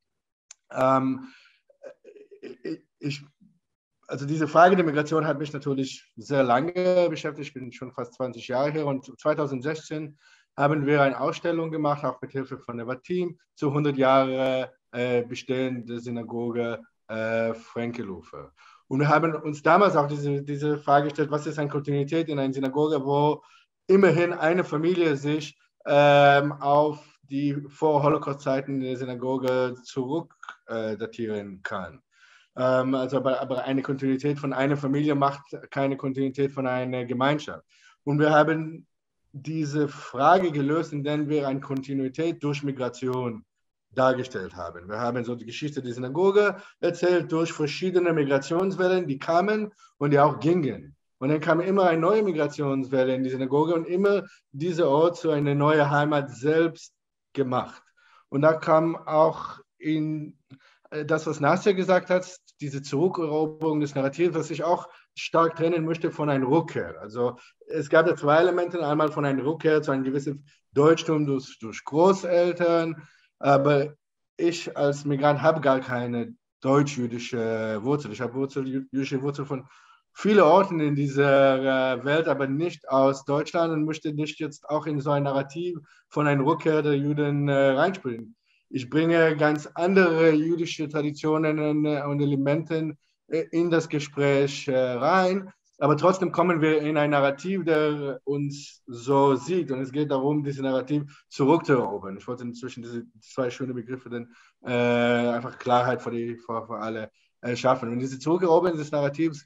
Also diese Frage der Migration hat mich natürlich sehr lange beschäftigt. Ich bin schon fast 20 Jahre hier und 2016 haben wir eine Ausstellung gemacht, auch mit Hilfe von Nevatim, zu 100 Jahre bestehende Synagoge Frankelhofe. Und wir haben uns damals auch diese Frage gestellt, was ist eine Kontinuität in einer Synagoge, wo immerhin eine Familie sich auf die Vor-Holocaust-Zeiten der Synagoge zurückdatieren kann. Aber eine Kontinuität von einer Familie macht keine Kontinuität von einer Gemeinschaft. Und wir haben diese Frage gelöst, indem wir eine Kontinuität durch Migration dargestellt haben. Wir haben so die Geschichte der Synagoge erzählt durch verschiedene Migrationswellen, die kamen und die auch gingen. Und dann kam immer eine neue Migrationswelle in die Synagoge und immer dieser Ort zu einer neuen Heimat selbst gemacht. Und da kam auch in das, was Nasser gesagt hat, diese Zurückeroberung des Narrativs, was ich auch stark trennen möchte von einer Rückkehr. Also es gab ja zwei Elemente, einmal von einer Rückkehr zu einem gewissen Deutschtum durch Großeltern, aber ich als Migrant habe gar keine deutsch-jüdische Wurzel. Ich habe jüdische Wurzel von vielen Orten in dieser Welt, aber nicht aus Deutschland und möchte nicht jetzt auch in so ein Narrativ von einer Rückkehr der Juden reinspielen. Ich bringe ganz andere jüdische Traditionen und Elemente in das Gespräch rein, aber trotzdem kommen wir in ein Narrativ, der uns so sieht. Und es geht darum, dieses Narrativ zurückzuerobern. Ich wollte inzwischen diese zwei schönen Begriffe dann einfach Klarheit für alle schaffen. Und diese Zurückeroberung des Narrativs,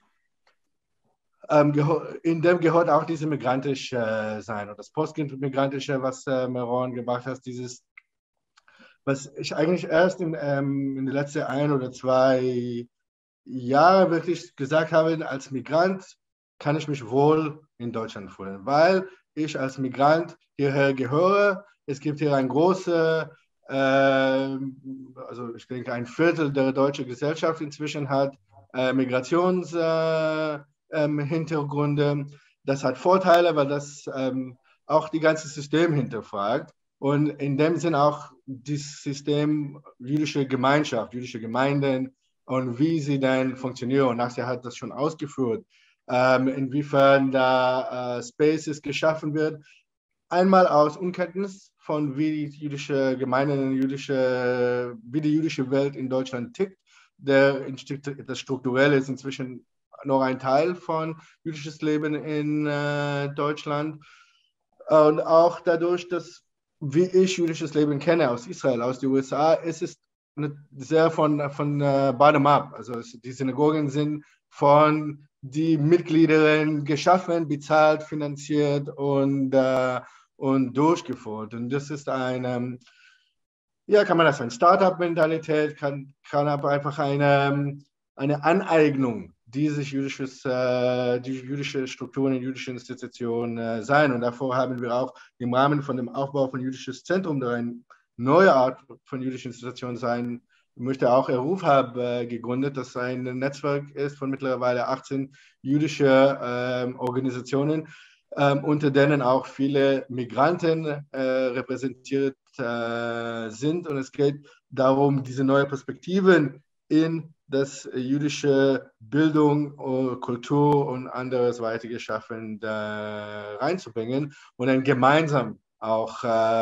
in dem gehört auch diese migrantische Sein. Und das Postmigrantische, was Meron gebracht hat, was ich eigentlich erst in den letzten 1 oder 2 Jahren wirklich gesagt habe, als Migrant kann ich mich wohl in Deutschland fühlen, weil ich als Migrant hierher gehöre. Es gibt hier ein großes, also ich denke, ein Viertel der deutschen Gesellschaft inzwischen hat Migrationshintergründe. Das hat Vorteile, weil das auch die ganze System hinterfragt. Und in dem Sinn auch das System jüdische Gemeinschaft, jüdische Gemeinden und wie sie dann funktionieren. Und Nasser hat das schon ausgeführt, inwiefern da Spaces geschaffen wird. Einmal aus Unkenntnis von wie die jüdische Gemeinden, wie die jüdische Welt in Deutschland tickt. Das Strukturelle ist inzwischen noch ein Teil von jüdisches Leben in Deutschland. Und auch dadurch, dass wie ich jüdisches Leben kenne aus Israel, aus den USA, ist es sehr von bottom up. Also die Synagogen sind von den Mitgliedern geschaffen, bezahlt, finanziert und durchgeführt. Und das ist eine, kann man das eine Startup-Mentalität, kann aber einfach eine Aneignung diese jüdische Strukturen in jüdischen Institutionen sein. Und davor haben wir auch im Rahmen von dem Aufbau von Jüdisches Zentrum, der eine neue Art von jüdischen Institutionen sein möchte, auch Eruf gegründet, das ein Netzwerk ist von mittlerweile 18 jüdische Organisationen, unter denen auch viele Migranten repräsentiert sind. Und es geht darum, diese neuen Perspektiven in das jüdische Bildung, Kultur und anderes weitere Schaffen reinzubringen und dann gemeinsam auch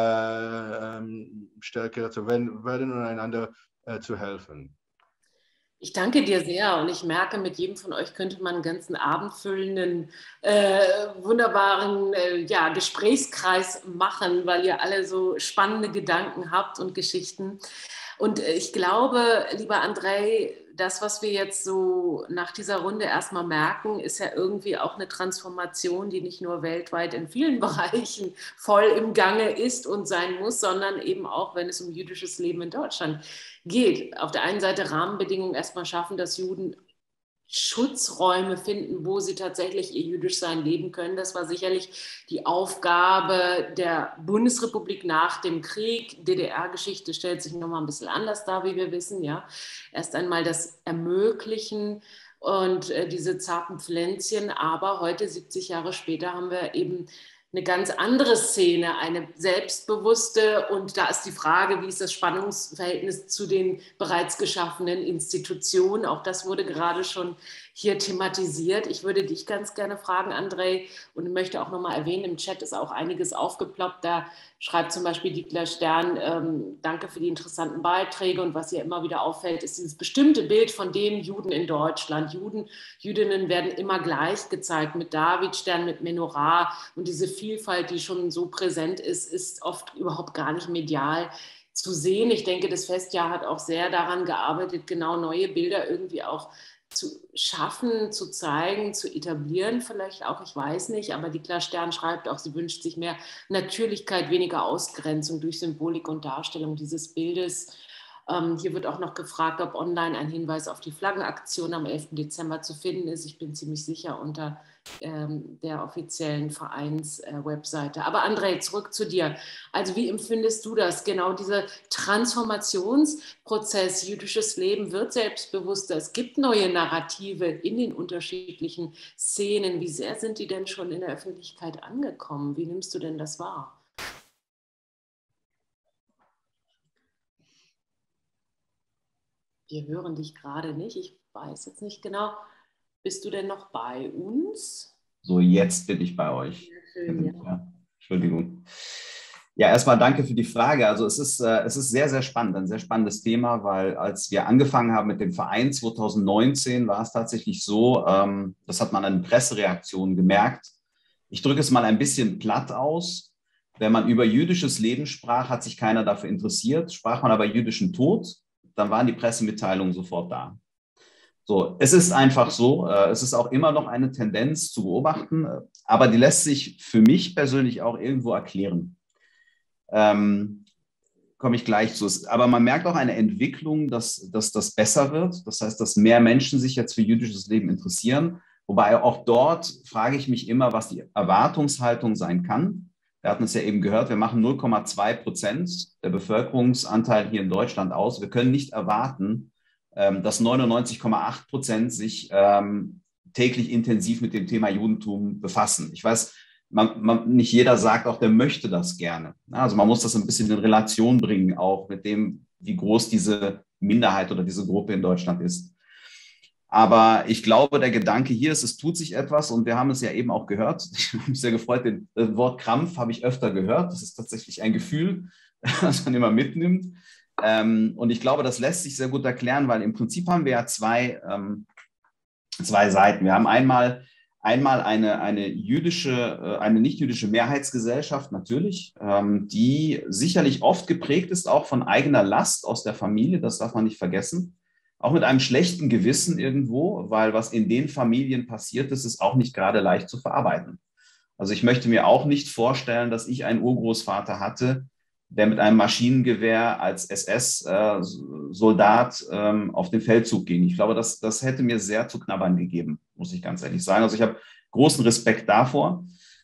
stärker zu werden und einander zu helfen. Ich danke dir sehr und ich merke, mit jedem von euch könnte man einen ganzen abendfüllenden, wunderbaren Gesprächskreis machen, weil ihr alle so spannende Gedanken habt und Geschichten. Und ich glaube, lieber Andrei, das, was wir jetzt so nach dieser Runde erstmal merken, ist ja irgendwie auch eine Transformation, die nicht nur weltweit in vielen Bereichen voll im Gange ist und sein muss, sondern eben auch, wenn es um jüdisches Leben in Deutschland geht. Auf der einen Seite Rahmenbedingungen erstmal schaffen, dass Juden Schutzräume finden, wo sie tatsächlich ihr Jüdischsein leben können. Das war sicherlich die Aufgabe der Bundesrepublik nach dem Krieg. DDR-Geschichte stellt sich nochmal ein bisschen anders dar, wie wir wissen. Ja. Erst einmal das Ermöglichen und diese zarten Pflänzchen. Aber heute, 70 Jahre später, haben wir eben eine ganz andere Szene, eine selbstbewusste, und da ist die Frage, wie ist das Spannungsverhältnis zu den bereits geschaffenen Institutionen, auch das wurde gerade schon hier thematisiert. Ich würde dich ganz gerne fragen, André, und möchte auch nochmal erwähnen, im Chat ist auch einiges aufgeploppt. Da schreibt zum Beispiel Dietler Stern, danke für die interessanten Beiträge, und was ihr immer wieder auffällt, ist dieses bestimmte Bild von den Juden in Deutschland. Jüdinnen werden immer gleich gezeigt, mit Davidstern, mit Menorah, und diese Vielfalt, die schon so präsent ist, ist oft überhaupt gar nicht medial zu sehen. Ich denke, das Festjahr hat auch sehr daran gearbeitet, genau neue Bilder irgendwie auch zu schaffen, zu zeigen, zu etablieren vielleicht auch, ich weiß nicht, aber Dietler Stern schreibt auch, sie wünscht sich mehr Natürlichkeit, weniger Ausgrenzung durch Symbolik und Darstellung dieses Bildes. Hier wird auch noch gefragt, ob online ein Hinweis auf die Flaggenaktion am 11. Dezember zu finden ist. Ich bin ziemlich sicher unter der offiziellen Vereins-Webseite. Aber André, zurück zu dir. Also wie empfindest du das? Genau dieser Transformationsprozess, jüdisches Leben wird selbstbewusster. Es gibt neue Narrative in den unterschiedlichen Szenen. Wie sehr sind die denn schon in der Öffentlichkeit angekommen? Wie nimmst du denn das wahr? Wir hören dich gerade nicht. Ich weiß jetzt nicht genau. Bist du denn noch bei uns? So, jetzt bin ich bei euch. Sehr schön, ja. Ja, Entschuldigung. Ja, erstmal danke für die Frage. Also es ist sehr, sehr spannend, ein sehr spannendes Thema, weil als wir angefangen haben mit dem Verein 2019, war es tatsächlich so, das hat man an den Pressereaktionen gemerkt. Ich drücke es mal ein bisschen platt aus. Wenn man über jüdisches Leben sprach, hat sich keiner dafür interessiert. Sprach man aber jüdischen Tod, dann waren die Pressemitteilungen sofort da. So, es ist einfach so, es ist auch immer noch eine Tendenz zu beobachten, aber die lässt sich für mich persönlich auch irgendwo erklären. Komme ich gleich zu. Aber man merkt auch eine Entwicklung, dass das besser wird. Das heißt, dass mehr Menschen sich jetzt für jüdisches Leben interessieren. Wobei auch dort frage ich mich immer, was die Erwartungshaltung sein kann. Wir hatten es ja eben gehört, wir machen 0,2% der Bevölkerungsanteil hier in Deutschland aus. Wir können nicht erwarten, dass 99,8% sich täglich intensiv mit dem Thema Judentum befassen. Ich weiß, nicht jeder sagt auch, der möchte das gerne. Also man muss das ein bisschen in Relation bringen, auch mit dem, wie groß diese Minderheit oder diese Gruppe in Deutschland ist. Aber ich glaube, der Gedanke hier ist, es tut sich etwas, und wir haben es ja eben auch gehört. Ich habe mich sehr gefreut, das Wort Krampf habe ich öfter gehört. Das ist tatsächlich ein Gefühl, das man immer mitnimmt. Und ich glaube, das lässt sich sehr gut erklären, weil im Prinzip haben wir ja zwei Seiten. Wir haben einmal eine nicht-jüdische Mehrheitsgesellschaft natürlich, die sicherlich oft geprägt ist, auch von eigener Last aus der Familie, das darf man nicht vergessen. Auch mit einem schlechten Gewissen irgendwo, weil was in den Familien passiert ist, ist auch nicht gerade leicht zu verarbeiten. Also ich möchte mir auch nicht vorstellen, dass ich einen Urgroßvater hatte, der mit einem Maschinengewehr als SS-Soldat auf den Feldzug ging. Ich glaube, das hätte mir sehr zu knabbern gegeben, muss ich ganz ehrlich sagen. Also ich habe großen Respekt davor.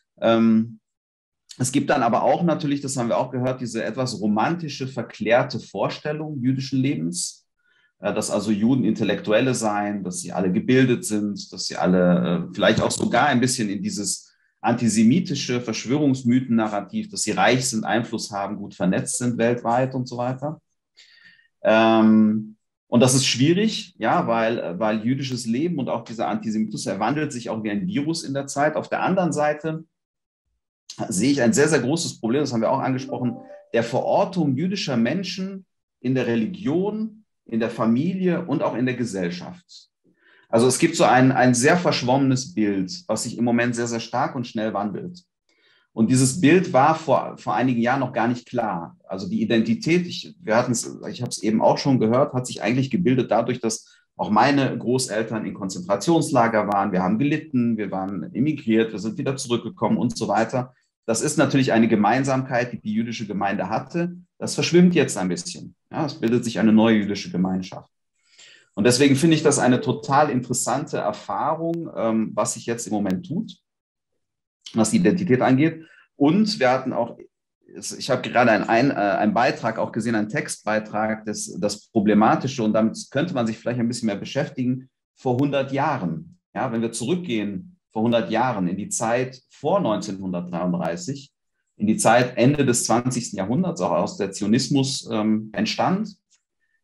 Es gibt dann aber auch natürlich, das haben wir auch gehört, diese etwas romantische, verklärte Vorstellung jüdischen Lebens, dass also Juden Intellektuelle seien, dass sie alle gebildet sind, dass sie alle vielleicht auch sogar ein bisschen in dieses antisemitische Verschwörungsmythen-Narrativ, dass sie reich sind, Einfluss haben, gut vernetzt sind weltweit und so weiter. Und das ist schwierig, ja, weil jüdisches Leben und auch dieser Antisemitismus, er wandelt sich auch wie ein Virus in der Zeit. Auf der anderen Seite sehe ich ein sehr, sehr großes Problem, das haben wir auch angesprochen, der Verortung jüdischer Menschen in der Religion, in der Familie und auch in der Gesellschaft. Also es gibt so ein sehr verschwommenes Bild, was sich im Moment sehr, sehr stark und schnell wandelt. Und dieses Bild war vor einigen Jahren noch gar nicht klar. Also die Identität, ich habe es eben auch schon gehört, hat sich eigentlich gebildet dadurch, dass auch meine Großeltern in Konzentrationslager waren. Wir haben gelitten, wir waren emigriert, wir sind wieder zurückgekommen und so weiter. Das ist natürlich eine Gemeinsamkeit, die die jüdische Gemeinde hatte. Das verschwimmt jetzt ein bisschen. Ja, es bildet sich eine neue jüdische Gemeinschaft. Und deswegen finde ich das eine total interessante Erfahrung, was sich jetzt im Moment tut, was die Identität angeht. Und wir hatten auch, ich habe gerade einen Beitrag auch gesehen, einen Textbeitrag, das Problematische, und damit könnte man sich vielleicht ein bisschen mehr beschäftigen, vor 100 Jahren. Ja, wenn wir zurückgehen, vor 100 Jahren in die Zeit vor 1933, in die Zeit Ende des 20. Jahrhunderts, auch aus der Zionismus entstand.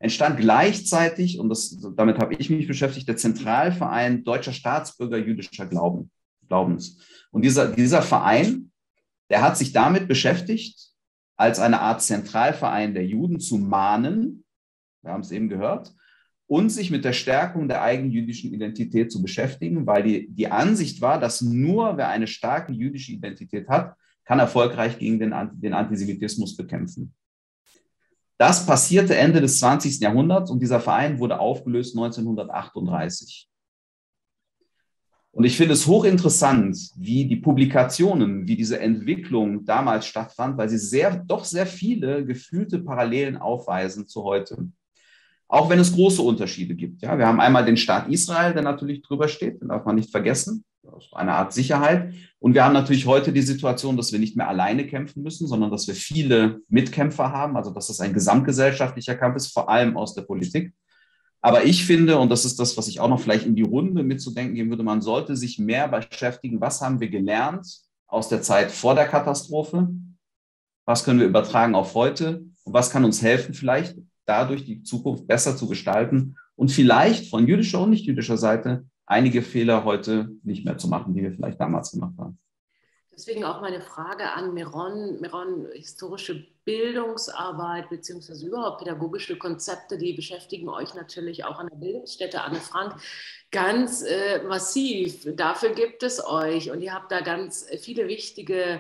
entstand gleichzeitig, und damit habe ich mich beschäftigt, der Zentralverein Deutscher Staatsbürger jüdischer Glaubens. Und dieser Verein, der hat sich damit beschäftigt, als eine Art Zentralverein der Juden zu mahnen, wir haben es eben gehört, und sich mit der Stärkung der eigenen jüdischen Identität zu beschäftigen, weil die Ansicht war, dass nur wer eine starke jüdische Identität hat, kann erfolgreich gegen den Antisemitismus bekämpfen. Das passierte Ende des 20. Jahrhunderts und dieser Verein wurde aufgelöst 1938. Und ich finde es hochinteressant, wie die Publikationen, wie diese Entwicklung damals stattfand, weil sie doch sehr viele gefühlte Parallelen aufweisen zu heute. Auch wenn es große Unterschiede gibt. Ja, wir haben einmal den Staat Israel, der natürlich drüber steht, den darf man nicht vergessen. Das ist eine Art Sicherheit. Und wir haben natürlich heute die Situation, dass wir nicht mehr alleine kämpfen müssen, sondern dass wir viele Mitkämpfer haben, also dass es ein gesamtgesellschaftlicher Kampf ist, vor allem aus der Politik. Aber ich finde, und das ist das, was ich auch noch vielleicht in die Runde mitzudenken geben würde, man sollte sich mehr beschäftigen, was haben wir gelernt aus der Zeit vor der Katastrophe, was können wir übertragen auf heute und was kann uns helfen, vielleicht dadurch die Zukunft besser zu gestalten und vielleicht von jüdischer und nicht jüdischer Seite einige Fehler heute nicht mehr zu machen, die wir vielleicht damals gemacht haben. Deswegen auch meine Frage an Meron. Meron, historische Bildungsarbeit beziehungsweise überhaupt pädagogische Konzepte, die beschäftigen euch natürlich auch an der Bildungsstätte Anne Frank ganz massiv. Dafür gibt es euch und ihr habt da ganz viele wichtige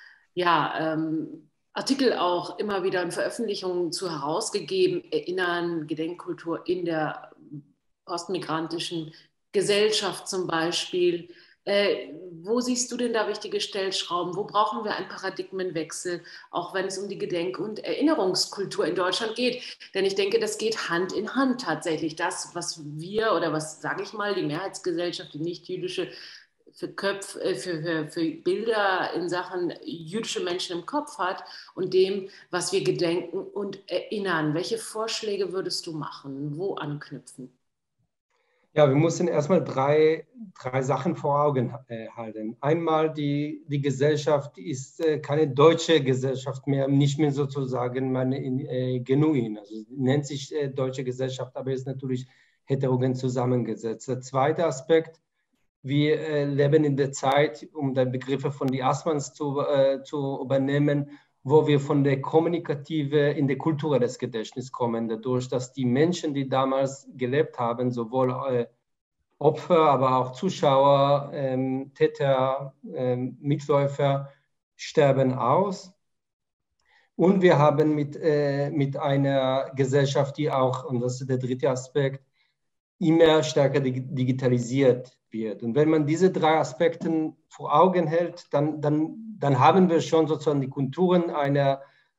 Artikel auch immer wieder in Veröffentlichungen zu herausgegeben, Erinnern, Gedenkkultur in der postmigrantischen Gesellschaft zum Beispiel. Wo siehst du denn da wichtige Stellschrauben? Wo brauchen wir einen Paradigmenwechsel, auch wenn es um die Gedenk- und Erinnerungskultur in Deutschland geht? Denn ich denke, das geht Hand in Hand tatsächlich. Das, was wir oder was, sage ich mal, die Mehrheitsgesellschaft, die nicht-jüdische, für Bilder in Sachen jüdische Menschen im Kopf hat und dem, was wir gedenken und erinnern. Welche Vorschläge würdest du machen? Wo anknüpfen? Ja, wir müssen erstmal drei Sachen vor Augen halten. Einmal, die Gesellschaft ist keine deutsche Gesellschaft mehr, nicht mehr sozusagen genuin. Also nennt sich deutsche Gesellschaft, aber ist natürlich heterogen zusammengesetzt. Der zweite Aspekt, wir leben in der Zeit, um die Begriffe von die Assmanns zu übernehmen, wo wir von der Kommunikative in die Kultur des Gedächtnisses kommen, dadurch, dass die Menschen, die damals gelebt haben, sowohl Opfer, aber auch Zuschauer, Täter, Mitläufer, sterben aus. Und wir haben mit einer Gesellschaft, die auch, und das ist der dritte Aspekt, immer stärker digitalisiert wird. Und wenn man diese drei Aspekte vor Augen hält, dann haben wir schon sozusagen die Kulturen eine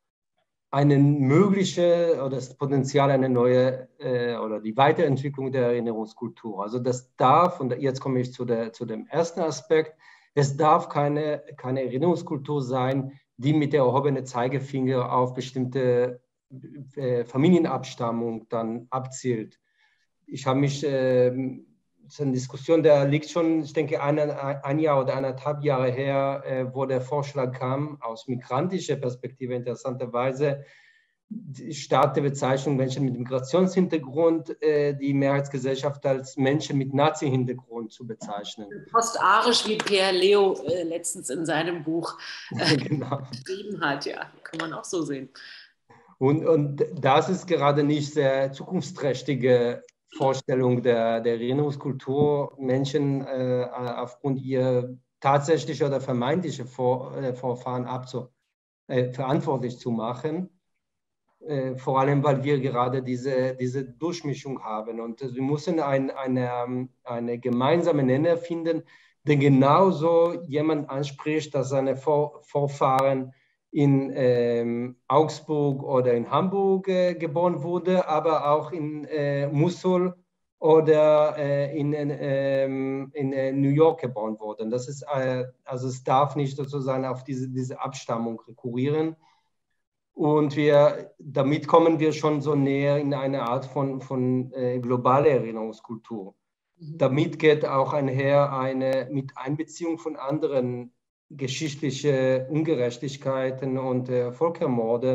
mögliche oder das Potenzial eine neue oder die Weiterentwicklung der Erinnerungskultur. Also das darf, und jetzt komme ich zu dem ersten Aspekt, es darf keine Erinnerungskultur sein, die mit der erhobenen Zeigefinger auf bestimmte Familienabstammung dann abzielt. Ich habe mich, das ist eine Diskussion, der liegt schon, ich denke, ein Jahr oder 1,5 Jahre her, wo der Vorschlag kam, aus migrantischer Perspektive interessanterweise, statt der Bezeichnung Menschen mit Migrationshintergrund, die Mehrheitsgesellschaft als Menschen mit Nazi-Hintergrund zu bezeichnen. Postarisch, wie Pierre Leo letztens in seinem Buch genau. geschrieben hat, ja, kann man auch so sehen. Und das ist gerade nicht sehr zukunftsträchtige Vorstellung der Erinnerungskultur, Menschen aufgrund ihrer tatsächlichen oder vermeintlichen Vorfahren verantwortlich zu machen. Vor allem, weil wir gerade diese Durchmischung haben. Und wir müssen eine gemeinsame Nenner finden, der genauso jemand anspricht, dass seine Vorfahren in Augsburg oder in Hamburg geboren wurde, aber auch in Mosul oder in New York geboren wurde. Das ist, also es darf nicht sozusagen auf diese Abstammung rekurrieren. Und damit kommen wir schon so näher in eine Art von globaler Erinnerungskultur. Damit geht auch einher mit Einbeziehung von anderen geschichtliche Ungerechtigkeiten und Völkermorde,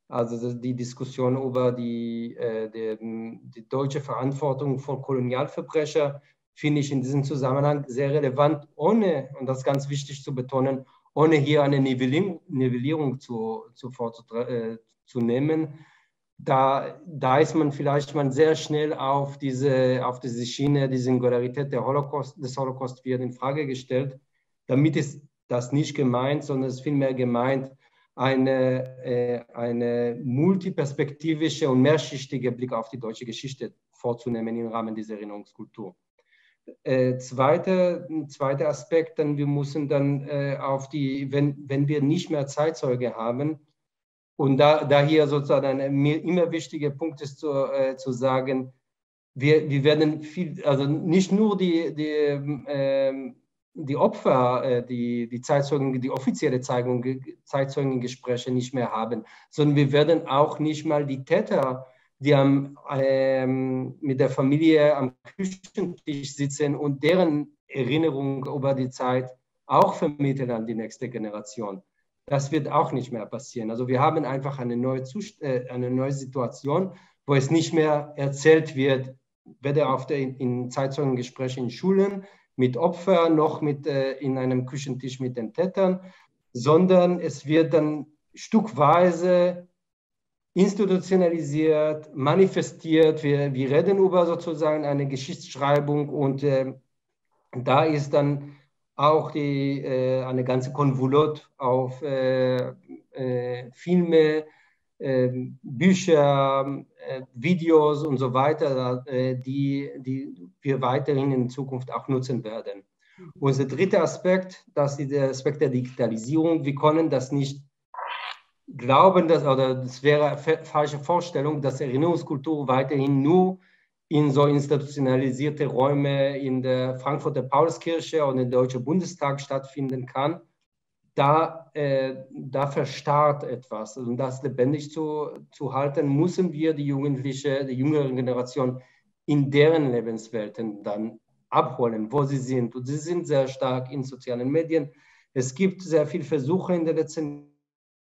Also die Diskussion über die deutsche Verantwortung von Kolonialverbrechern finde ich in diesem Zusammenhang sehr relevant, ohne, und das ist ganz wichtig zu betonen, ohne hier eine Nivellierung zu nehmen. Da ist man vielleicht sehr schnell auf diese Schiene, die Singularität des Holocaust wird in Frage gestellt. Damit ist das nicht gemeint, sondern es ist vielmehr gemeint, eine multiperspektivische und mehrschichtige Blick auf die deutsche Geschichte vorzunehmen im Rahmen dieser Erinnerungskultur. Zweiter Aspekt, dann wir müssen dann wenn wir nicht mehr Zeitzeuge haben, und da hier sozusagen ein immer wichtiger Punkt ist zu sagen, wir werden also nicht nur die Opfer, die Zeitzeugen, die offizielle Zeitzeugengespräche nicht mehr haben, sondern wir werden auch nicht mal die Täter, die mit der Familie am Küchentisch sitzen und deren Erinnerung über die Zeit auch vermitteln an die nächste Generation. Das wird auch nicht mehr passieren. Also wir haben einfach eine neue Situation, wo es nicht mehr erzählt wird, weder in Zeitzeugengesprächen in Schulen, mit Opfern, noch in einem Küchentisch mit den Tätern, sondern es wird dann stückweise institutionalisiert, manifestiert. Wir reden über sozusagen eine Geschichtsschreibung, und da ist dann auch eine ganze Konvolut auf Filme, Bücher, Videos und so weiter, die wir weiterhin in Zukunft auch nutzen werden. Unser dritter Aspekt, das ist der Aspekt der Digitalisierung. Wir können das nicht glauben, das wäre eine falsche Vorstellung, dass Erinnerungskultur weiterhin nur in so institutionalisierte Räume in der Frankfurter Paulskirche oder im Deutschen Bundestag stattfinden kann. Da verstarrt etwas. Und das lebendig zu halten, müssen wir die jüngere Generation in deren Lebenswelten dann abholen, wo sie sind. Und sie sind sehr stark in sozialen Medien. Es gibt sehr viele Versuche in den letzten Jahren.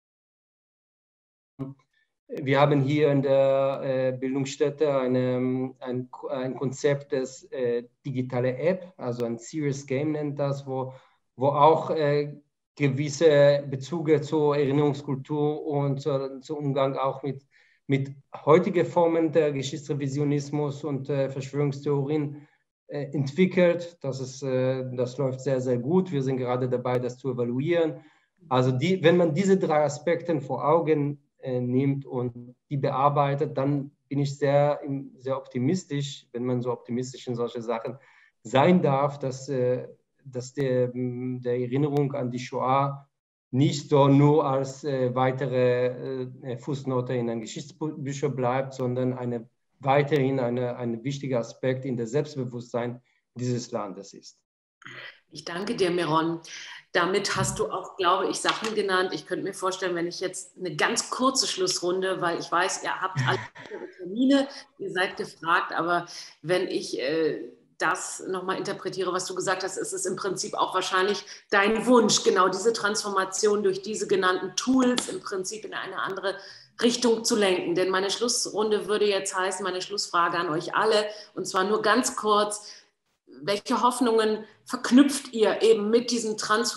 Wir haben hier in der Bildungsstätte ein Konzept des digitale App, also ein Serious Game nennt das, wo auch gewisse Bezüge zur Erinnerungskultur und zum Umgang auch mit heutigen Formen der Geschichtsrevisionismus und Verschwörungstheorien entwickelt. Das läuft sehr, sehr gut. Wir sind gerade dabei, das zu evaluieren. Also wenn man diese drei Aspekte vor Augen nimmt und die bearbeitet, dann bin ich sehr, sehr optimistisch, wenn man so optimistisch in solche Sachen sein darf, dass der Erinnerung an die Shoah nicht so nur als weitere Fußnote in den Geschichtsbüchern bleibt, sondern weiterhin ein wichtiger Aspekt in der Selbstbewusstsein dieses Landes ist. Ich danke dir, Miron. Damit hast du auch, glaube ich, Sachen genannt. Ich könnte mir vorstellen, wenn ich jetzt eine ganz kurze Schlussrunde, weil ich weiß, ihr habt alle Termine, ihr seid gefragt, aber wenn ich das nochmal interpretiere, was du gesagt hast, ist es im Prinzip auch wahrscheinlich dein Wunsch, genau diese Transformation durch diese genannten Tools im Prinzip in eine andere Richtung zu lenken. Denn meine Schlussrunde würde jetzt heißen, meine Schlussfrage an euch alle, und zwar nur ganz kurz: Welche Hoffnungen verknüpft ihr eben mit diesem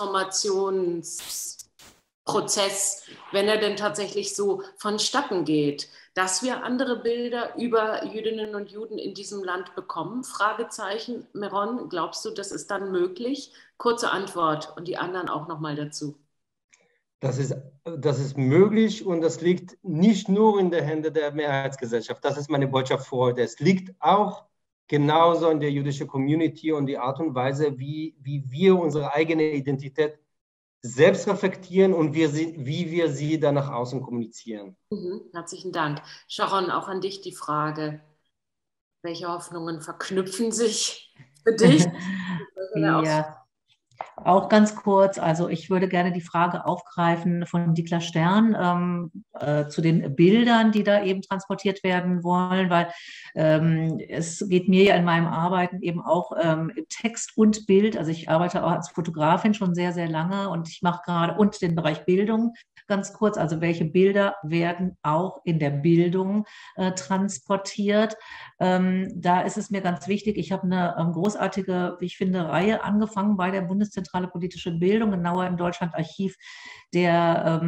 Transformationsprozess, wenn er denn tatsächlich so vonstatten geht, dass wir andere Bilder über Jüdinnen und Juden in diesem Land bekommen? Fragezeichen. Miron, glaubst du, das ist dann möglich? Kurze Antwort und die anderen auch nochmal dazu. Das ist möglich, und das liegt nicht nur in den Händen der Mehrheitsgesellschaft. Das ist meine Botschaft für heute. Es liegt auch genauso in der jüdischen Community und die Art und Weise, wie wir unsere eigene Identität selbst reflektieren und wie wir sie dann nach außen kommunizieren. Herzlichen Dank. Sharon, auch an dich die Frage: Welche Hoffnungen verknüpfen sich für dich? Ja, auch ganz kurz. Also ich würde gerne die Frage aufgreifen von Dikla Stern zu den Bildern, die da eben transportiert werden wollen, weil es geht mir ja in meinem Arbeiten eben auch Text und Bild. Also ich arbeite auch als Fotografin schon sehr, sehr lange, und ich mache gerade und den Bereich Bildung ganz kurz, also welche Bilder werden auch in der Bildung transportiert. Da ist es mir ganz wichtig, ich habe eine großartige, wie ich finde, Reihe angefangen bei der Bundeszentrale Politische Bildung, genauer im Deutschlandarchiv der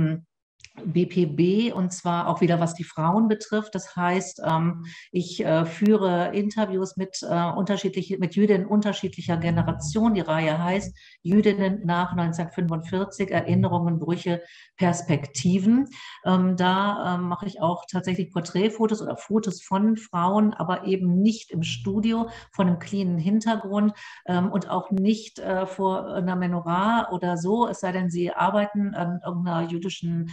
BPB, und zwar auch wieder was die Frauen betrifft. Das heißt, ich führe Interviews mit Jüdinnen unterschiedlicher Generation. Die Reihe heißt Jüdinnen nach 1945, Erinnerungen, Brüche, Perspektiven. Da mache ich auch tatsächlich Porträtfotos oder Fotos von Frauen, aber eben nicht im Studio, von einem cleanen Hintergrund und auch nicht vor einer Menorah oder so, es sei denn, sie arbeiten an irgendeiner jüdischen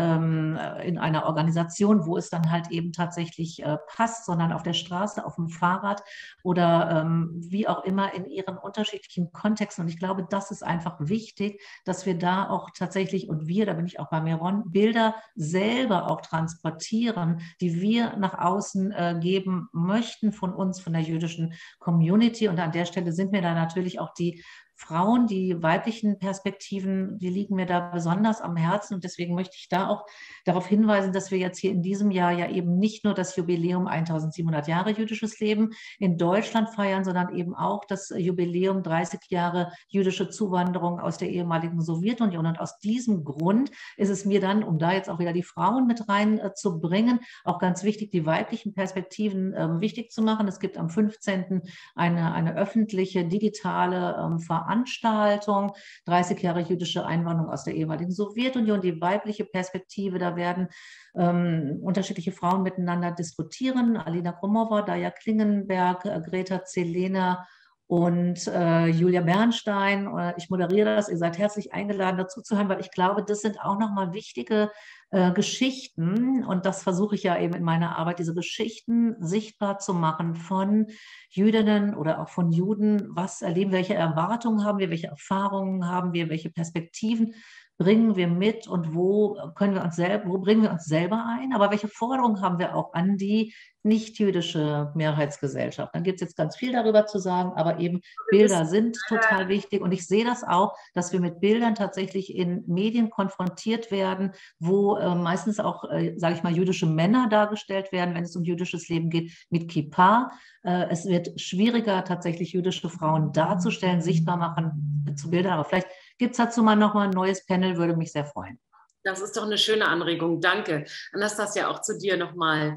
in einer Organisation, wo es dann halt eben tatsächlich passt, sondern auf der Straße, auf dem Fahrrad oder wie auch immer in ihren unterschiedlichen Kontexten. Und ich glaube, das ist einfach wichtig, dass wir da auch tatsächlich, und da bin ich auch bei Meron, Bilder selber auch transportieren, die wir nach außen geben möchten von uns, von der jüdischen Community. Und an der Stelle sind mir da natürlich auch die Frauen, die weiblichen Perspektiven, die liegen mir da besonders am Herzen, und deswegen möchte ich da auch darauf hinweisen, dass wir jetzt hier in diesem Jahr ja eben nicht nur das Jubiläum 1700 Jahre jüdisches Leben in Deutschland feiern, sondern eben auch das Jubiläum 30 Jahre jüdische Zuwanderung aus der ehemaligen Sowjetunion. Und aus diesem Grund ist es mir dann, um da jetzt auch wieder die Frauen mit reinzubringen, auch ganz wichtig, die weiblichen Perspektiven wichtig zu machen. Es gibt am 15. eine öffentliche digitale Veranstaltung, 30 Jahre jüdische Einwanderung aus der ehemaligen Sowjetunion, die weibliche Perspektive, da werden unterschiedliche Frauen miteinander diskutieren, Alina Gromova, Daya Klingenberg, Greta Zelena und Julia Bernstein. Ich moderiere das, ihr seid herzlich eingeladen, dazu zu hören, weil ich glaube, das sind auch nochmal wichtige Geschichten, und das versuche ich ja eben in meiner Arbeit, diese Geschichten sichtbar zu machen von Jüdinnen oder auch von Juden. Was erleben wir, welche Erwartungen haben wir, welche Erfahrungen haben wir, welche Perspektiven bringen wir mit, und wo bringen wir uns selber ein, aber welche Forderungen haben wir auch an die nicht-jüdische Mehrheitsgesellschaft. Dann gibt es jetzt ganz viel darüber zu sagen, aber eben Bilder sind total wichtig, und ich sehe das auch, dass wir mit Bildern tatsächlich in Medien konfrontiert werden, wo meistens auch, sage ich mal, jüdische Männer dargestellt werden, wenn es um jüdisches Leben geht, mit Kippa. Es wird schwieriger, tatsächlich jüdische Frauen darzustellen, sichtbar machen zu Bildern, aber vielleicht gibt es dazu mal nochmal ein neues Panel, würde mich sehr freuen. Das ist doch eine schöne Anregung, danke. Anastasia, auch zu dir nochmal,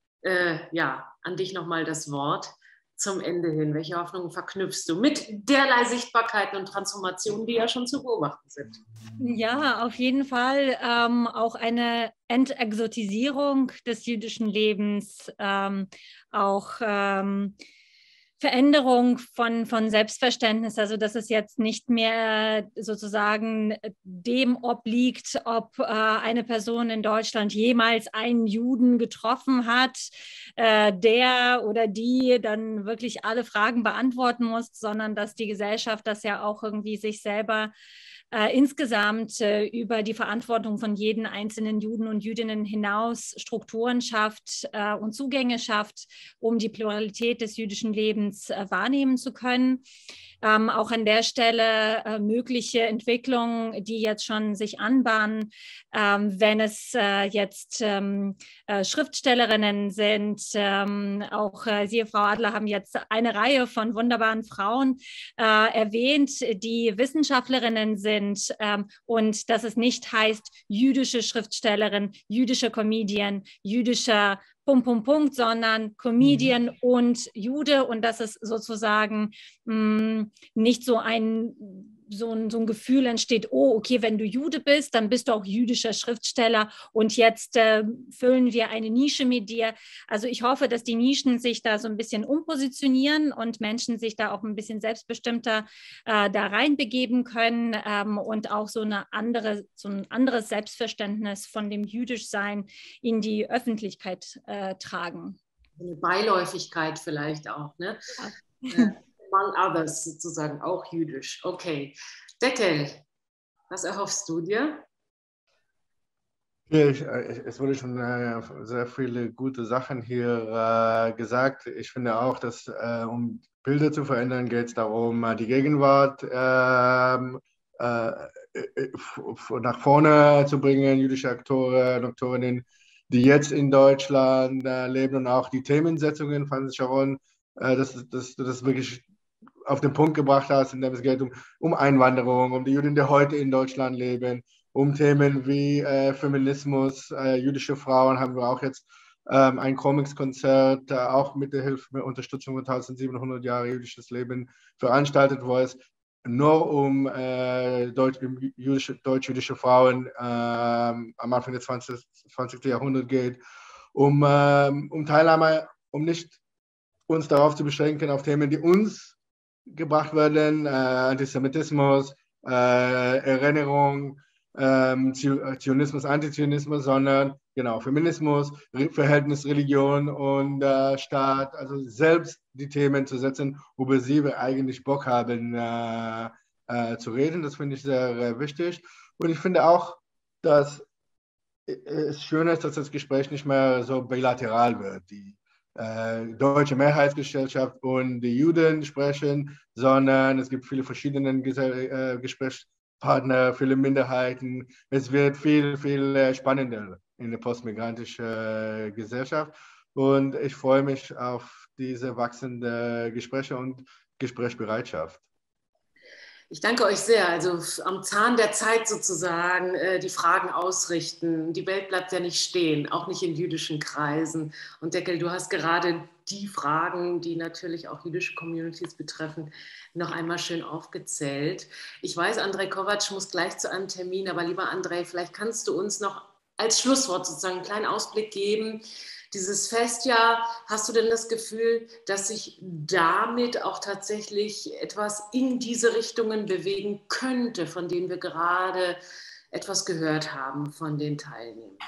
an dich nochmal das Wort zum Ende hin. Welche Hoffnungen verknüpfst du mit derlei Sichtbarkeiten und Transformationen, die ja schon zu beobachten sind? Ja, auf jeden Fall auch eine Entexotisierung des jüdischen Lebens, auch Veränderung von Selbstverständnis, also dass es jetzt nicht mehr sozusagen dem obliegt, ob eine Person in Deutschland jemals einen Juden getroffen hat, der oder die dann wirklich alle Fragen beantworten muss, sondern dass die Gesellschaft das ja auch irgendwie sich selber insgesamt über die Verantwortung von jedem einzelnen Juden und Jüdinnen hinaus Strukturen schafft und Zugänge schafft, um die Pluralität des jüdischen Lebens wahrnehmen zu können. Auch an der Stelle mögliche Entwicklungen, die jetzt schon sich anbahnen, wenn es jetzt Schriftstellerinnen sind. Auch Sie, Frau Adler, haben jetzt eine Reihe von wunderbaren Frauen erwähnt, die Wissenschaftlerinnen sind, und dass es nicht heißt jüdische Schriftstellerin, jüdischer Comedian, jüdischer sondern Comedian und Jude, und dass es sozusagen nicht so ein Gefühl entsteht, oh, okay, wenn du Jude bist, dann bist du auch jüdischer Schriftsteller und jetzt füllen wir eine Nische mit dir. Also ich hoffe, dass die Nischen sich da so ein bisschen umpositionieren und Menschen sich da auch ein bisschen selbstbestimmter da reinbegeben können und auch so ein anderes Selbstverständnis von dem Jüdischsein in die Öffentlichkeit tragen. Eine Beiläufigkeit vielleicht auch, ne? Ja. Among others sozusagen, auch jüdisch. Okay. Deckel, was erhoffst du dir? Ja, es wurde schon sehr viele gute Sachen hier gesagt. Ich finde auch, dass um Bilder zu verändern, geht es darum, die Gegenwart nach vorne zu bringen, jüdische Aktoren und Aktorinnen, die jetzt in Deutschland leben, und auch die Themensetzungen von Sharon, dass du das wirklich auf den Punkt gebracht hast, indem es geht um Einwanderung, um die Juden, die heute in Deutschland leben, um Themen wie Feminismus, jüdische Frauen. Haben wir auch jetzt ein Comics-Konzert, auch mit der Hilfe, mit Unterstützung von 1700 Jahre jüdisches Leben veranstaltet, wo es nur um deutsch-jüdische Frauen am Anfang des 20. Jahrhunderts geht, um Teilnahme, um nicht uns darauf zu beschränken, auf Themen, die uns gebracht werden, Antisemitismus, Erinnerung, Zionismus, Antizionismus, sondern genau, Feminismus, Verhältnis Religion und Staat, also selbst die Themen zu setzen, über sie wir eigentlich Bock haben zu reden. Das finde ich sehr wichtig. Und ich finde auch, dass es schön ist, dass das Gespräch nicht mehr so bilateral wird. Die deutsche Mehrheitsgesellschaft und die Juden sprechen, sondern es gibt viele verschiedene Gesprächspartner, viele Minderheiten. Es wird viel, viel spannender in der postmigrantischen Gesellschaft. Und ich freue mich auf diese wachsende Gespräche und Gesprächsbereitschaft. Ich danke euch sehr. Also am Zahn der Zeit sozusagen die Fragen ausrichten. Die Welt bleibt ja nicht stehen, auch nicht in jüdischen Kreisen. Und Deckel, du hast gerade die Fragen, die natürlich auch jüdische Communities betreffen, noch einmal schön aufgezählt. Ich weiß, Andrej Kovac muss gleich zu einem Termin, aber lieber Andrej, vielleicht kannst du uns noch als Schlusswort sozusagen einen kleinen Ausblick geben. Dieses Festjahr, hast du denn das Gefühl, dass sich damit auch tatsächlich etwas in diese Richtungen bewegen könnte, von denen wir gerade etwas gehört haben von den Teilnehmern?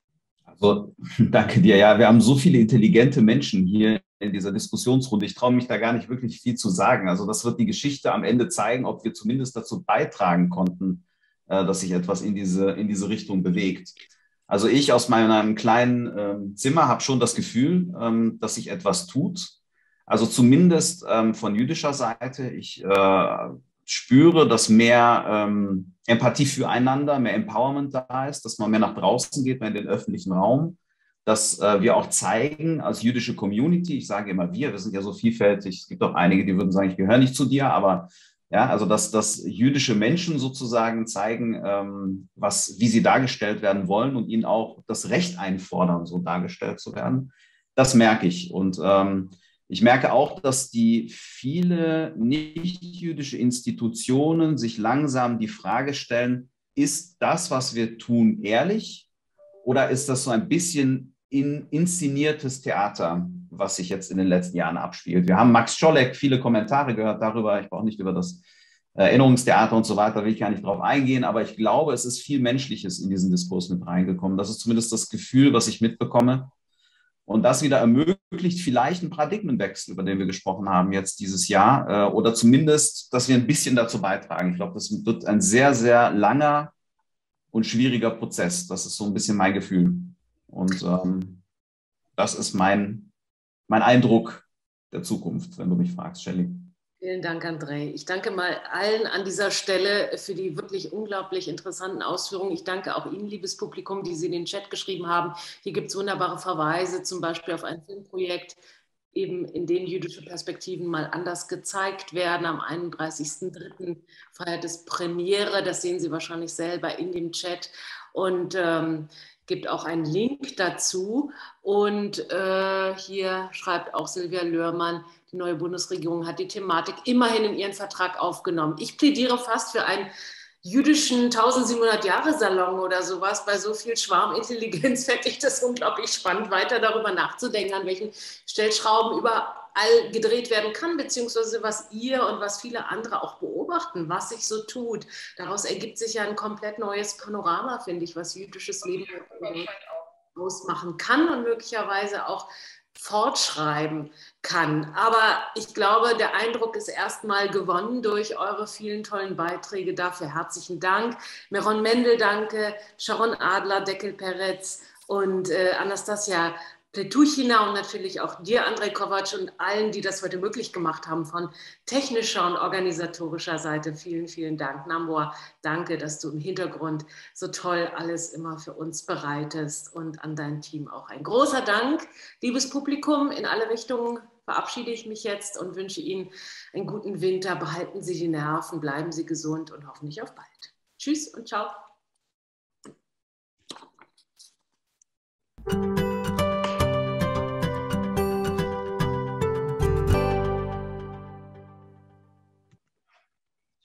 Also, danke dir. Ja, wir haben so viele intelligente Menschen hier in dieser Diskussionsrunde. Ich traue mich da gar nicht wirklich viel zu sagen. Also das wird die Geschichte am Ende zeigen, ob wir zumindest dazu beitragen konnten, dass sich etwas in diese Richtung bewegt. Also ich aus meinem kleinen Zimmer habe schon das Gefühl, dass sich etwas tut. Also zumindest von jüdischer Seite. Ich spüre, dass mehr Empathie füreinander, mehr Empowerment da ist, dass man mehr nach draußen geht, mehr in den öffentlichen Raum, dass wir auch zeigen als jüdische Community, ich sage immer wir sind ja so vielfältig, es gibt auch einige, die würden sagen, ich gehöre nicht zu dir, aber ja, also dass jüdische Menschen sozusagen zeigen, wie sie dargestellt werden wollen und ihnen auch das Recht einfordern, so dargestellt zu werden. Das merke ich. Und ich merke auch, dass die viele nicht-jüdische Institutionen sich langsam die Frage stellen, ist das, was wir tun, ehrlich oder ist das so ein bisschen inszeniertes Theater, was sich jetzt in den letzten Jahren abspielt? Wir haben Max Scholleck viele Kommentare gehört darüber. Ich brauche nicht über das Erinnerungstheater und so weiter, will ich gar nicht drauf eingehen, aber ich glaube, es ist viel Menschliches in diesen Diskurs mit reingekommen. Das ist zumindest das Gefühl, was ich mitbekomme. Und das wieder ermöglicht vielleicht einen Paradigmenwechsel, über den wir gesprochen haben jetzt dieses Jahr, oder zumindest, dass wir ein bisschen dazu beitragen. Ich glaube, das wird ein sehr, sehr langer und schwieriger Prozess. Das ist so ein bisschen mein Gefühl. Und das ist mein Eindruck der Zukunft, wenn du mich fragst, Shelley. Vielen Dank, Andrej. Ich danke mal allen an dieser Stelle für die wirklich unglaublich interessanten Ausführungen. Ich danke auch Ihnen, liebes Publikum, die Sie in den Chat geschrieben haben. Hier gibt es wunderbare Verweise, zum Beispiel auf ein Filmprojekt, eben in dem jüdische Perspektiven mal anders gezeigt werden. Am 31.03. feiert es Premiere, das sehen Sie wahrscheinlich selber in dem Chat. Und gibt auch einen Link dazu. Und hier schreibt auch Silvia Löhrmann, die neue Bundesregierung hat die Thematik immerhin in ihren Vertrag aufgenommen. Ich plädiere fast für einen jüdischen 1700-Jahre-Salon oder sowas. Bei so viel Schwarmintelligenz fände ich das unglaublich spannend, weiter darüber nachzudenken, an welchen Stellschrauben überall gedreht werden kann, beziehungsweise was ihr und was viele andere auch beobachten, was sich so tut. Daraus ergibt sich ja ein komplett neues Panorama, finde ich, was jüdisches Leben ausmachen kann und möglicherweise auch fortschreiben kann. Aber ich glaube, der Eindruck ist erstmal gewonnen durch eure vielen tollen Beiträge. Dafür herzlichen Dank. Meron Mendel, danke. Sharon Adler, Deckel Peretz und Anastasia Pletuchina und natürlich auch dir, Andrej Kovac, und allen, die das heute möglich gemacht haben, von technischer und organisatorischer Seite. Vielen, vielen Dank. Namor, danke, dass du im Hintergrund so toll alles immer für uns bereitest, und an dein Team auch ein großer Dank. Liebes Publikum, in alle Richtungen verabschiede ich mich jetzt und wünsche Ihnen einen guten Winter. Behalten Sie die Nerven, bleiben Sie gesund und hoffentlich auf bald. Tschüss und ciao.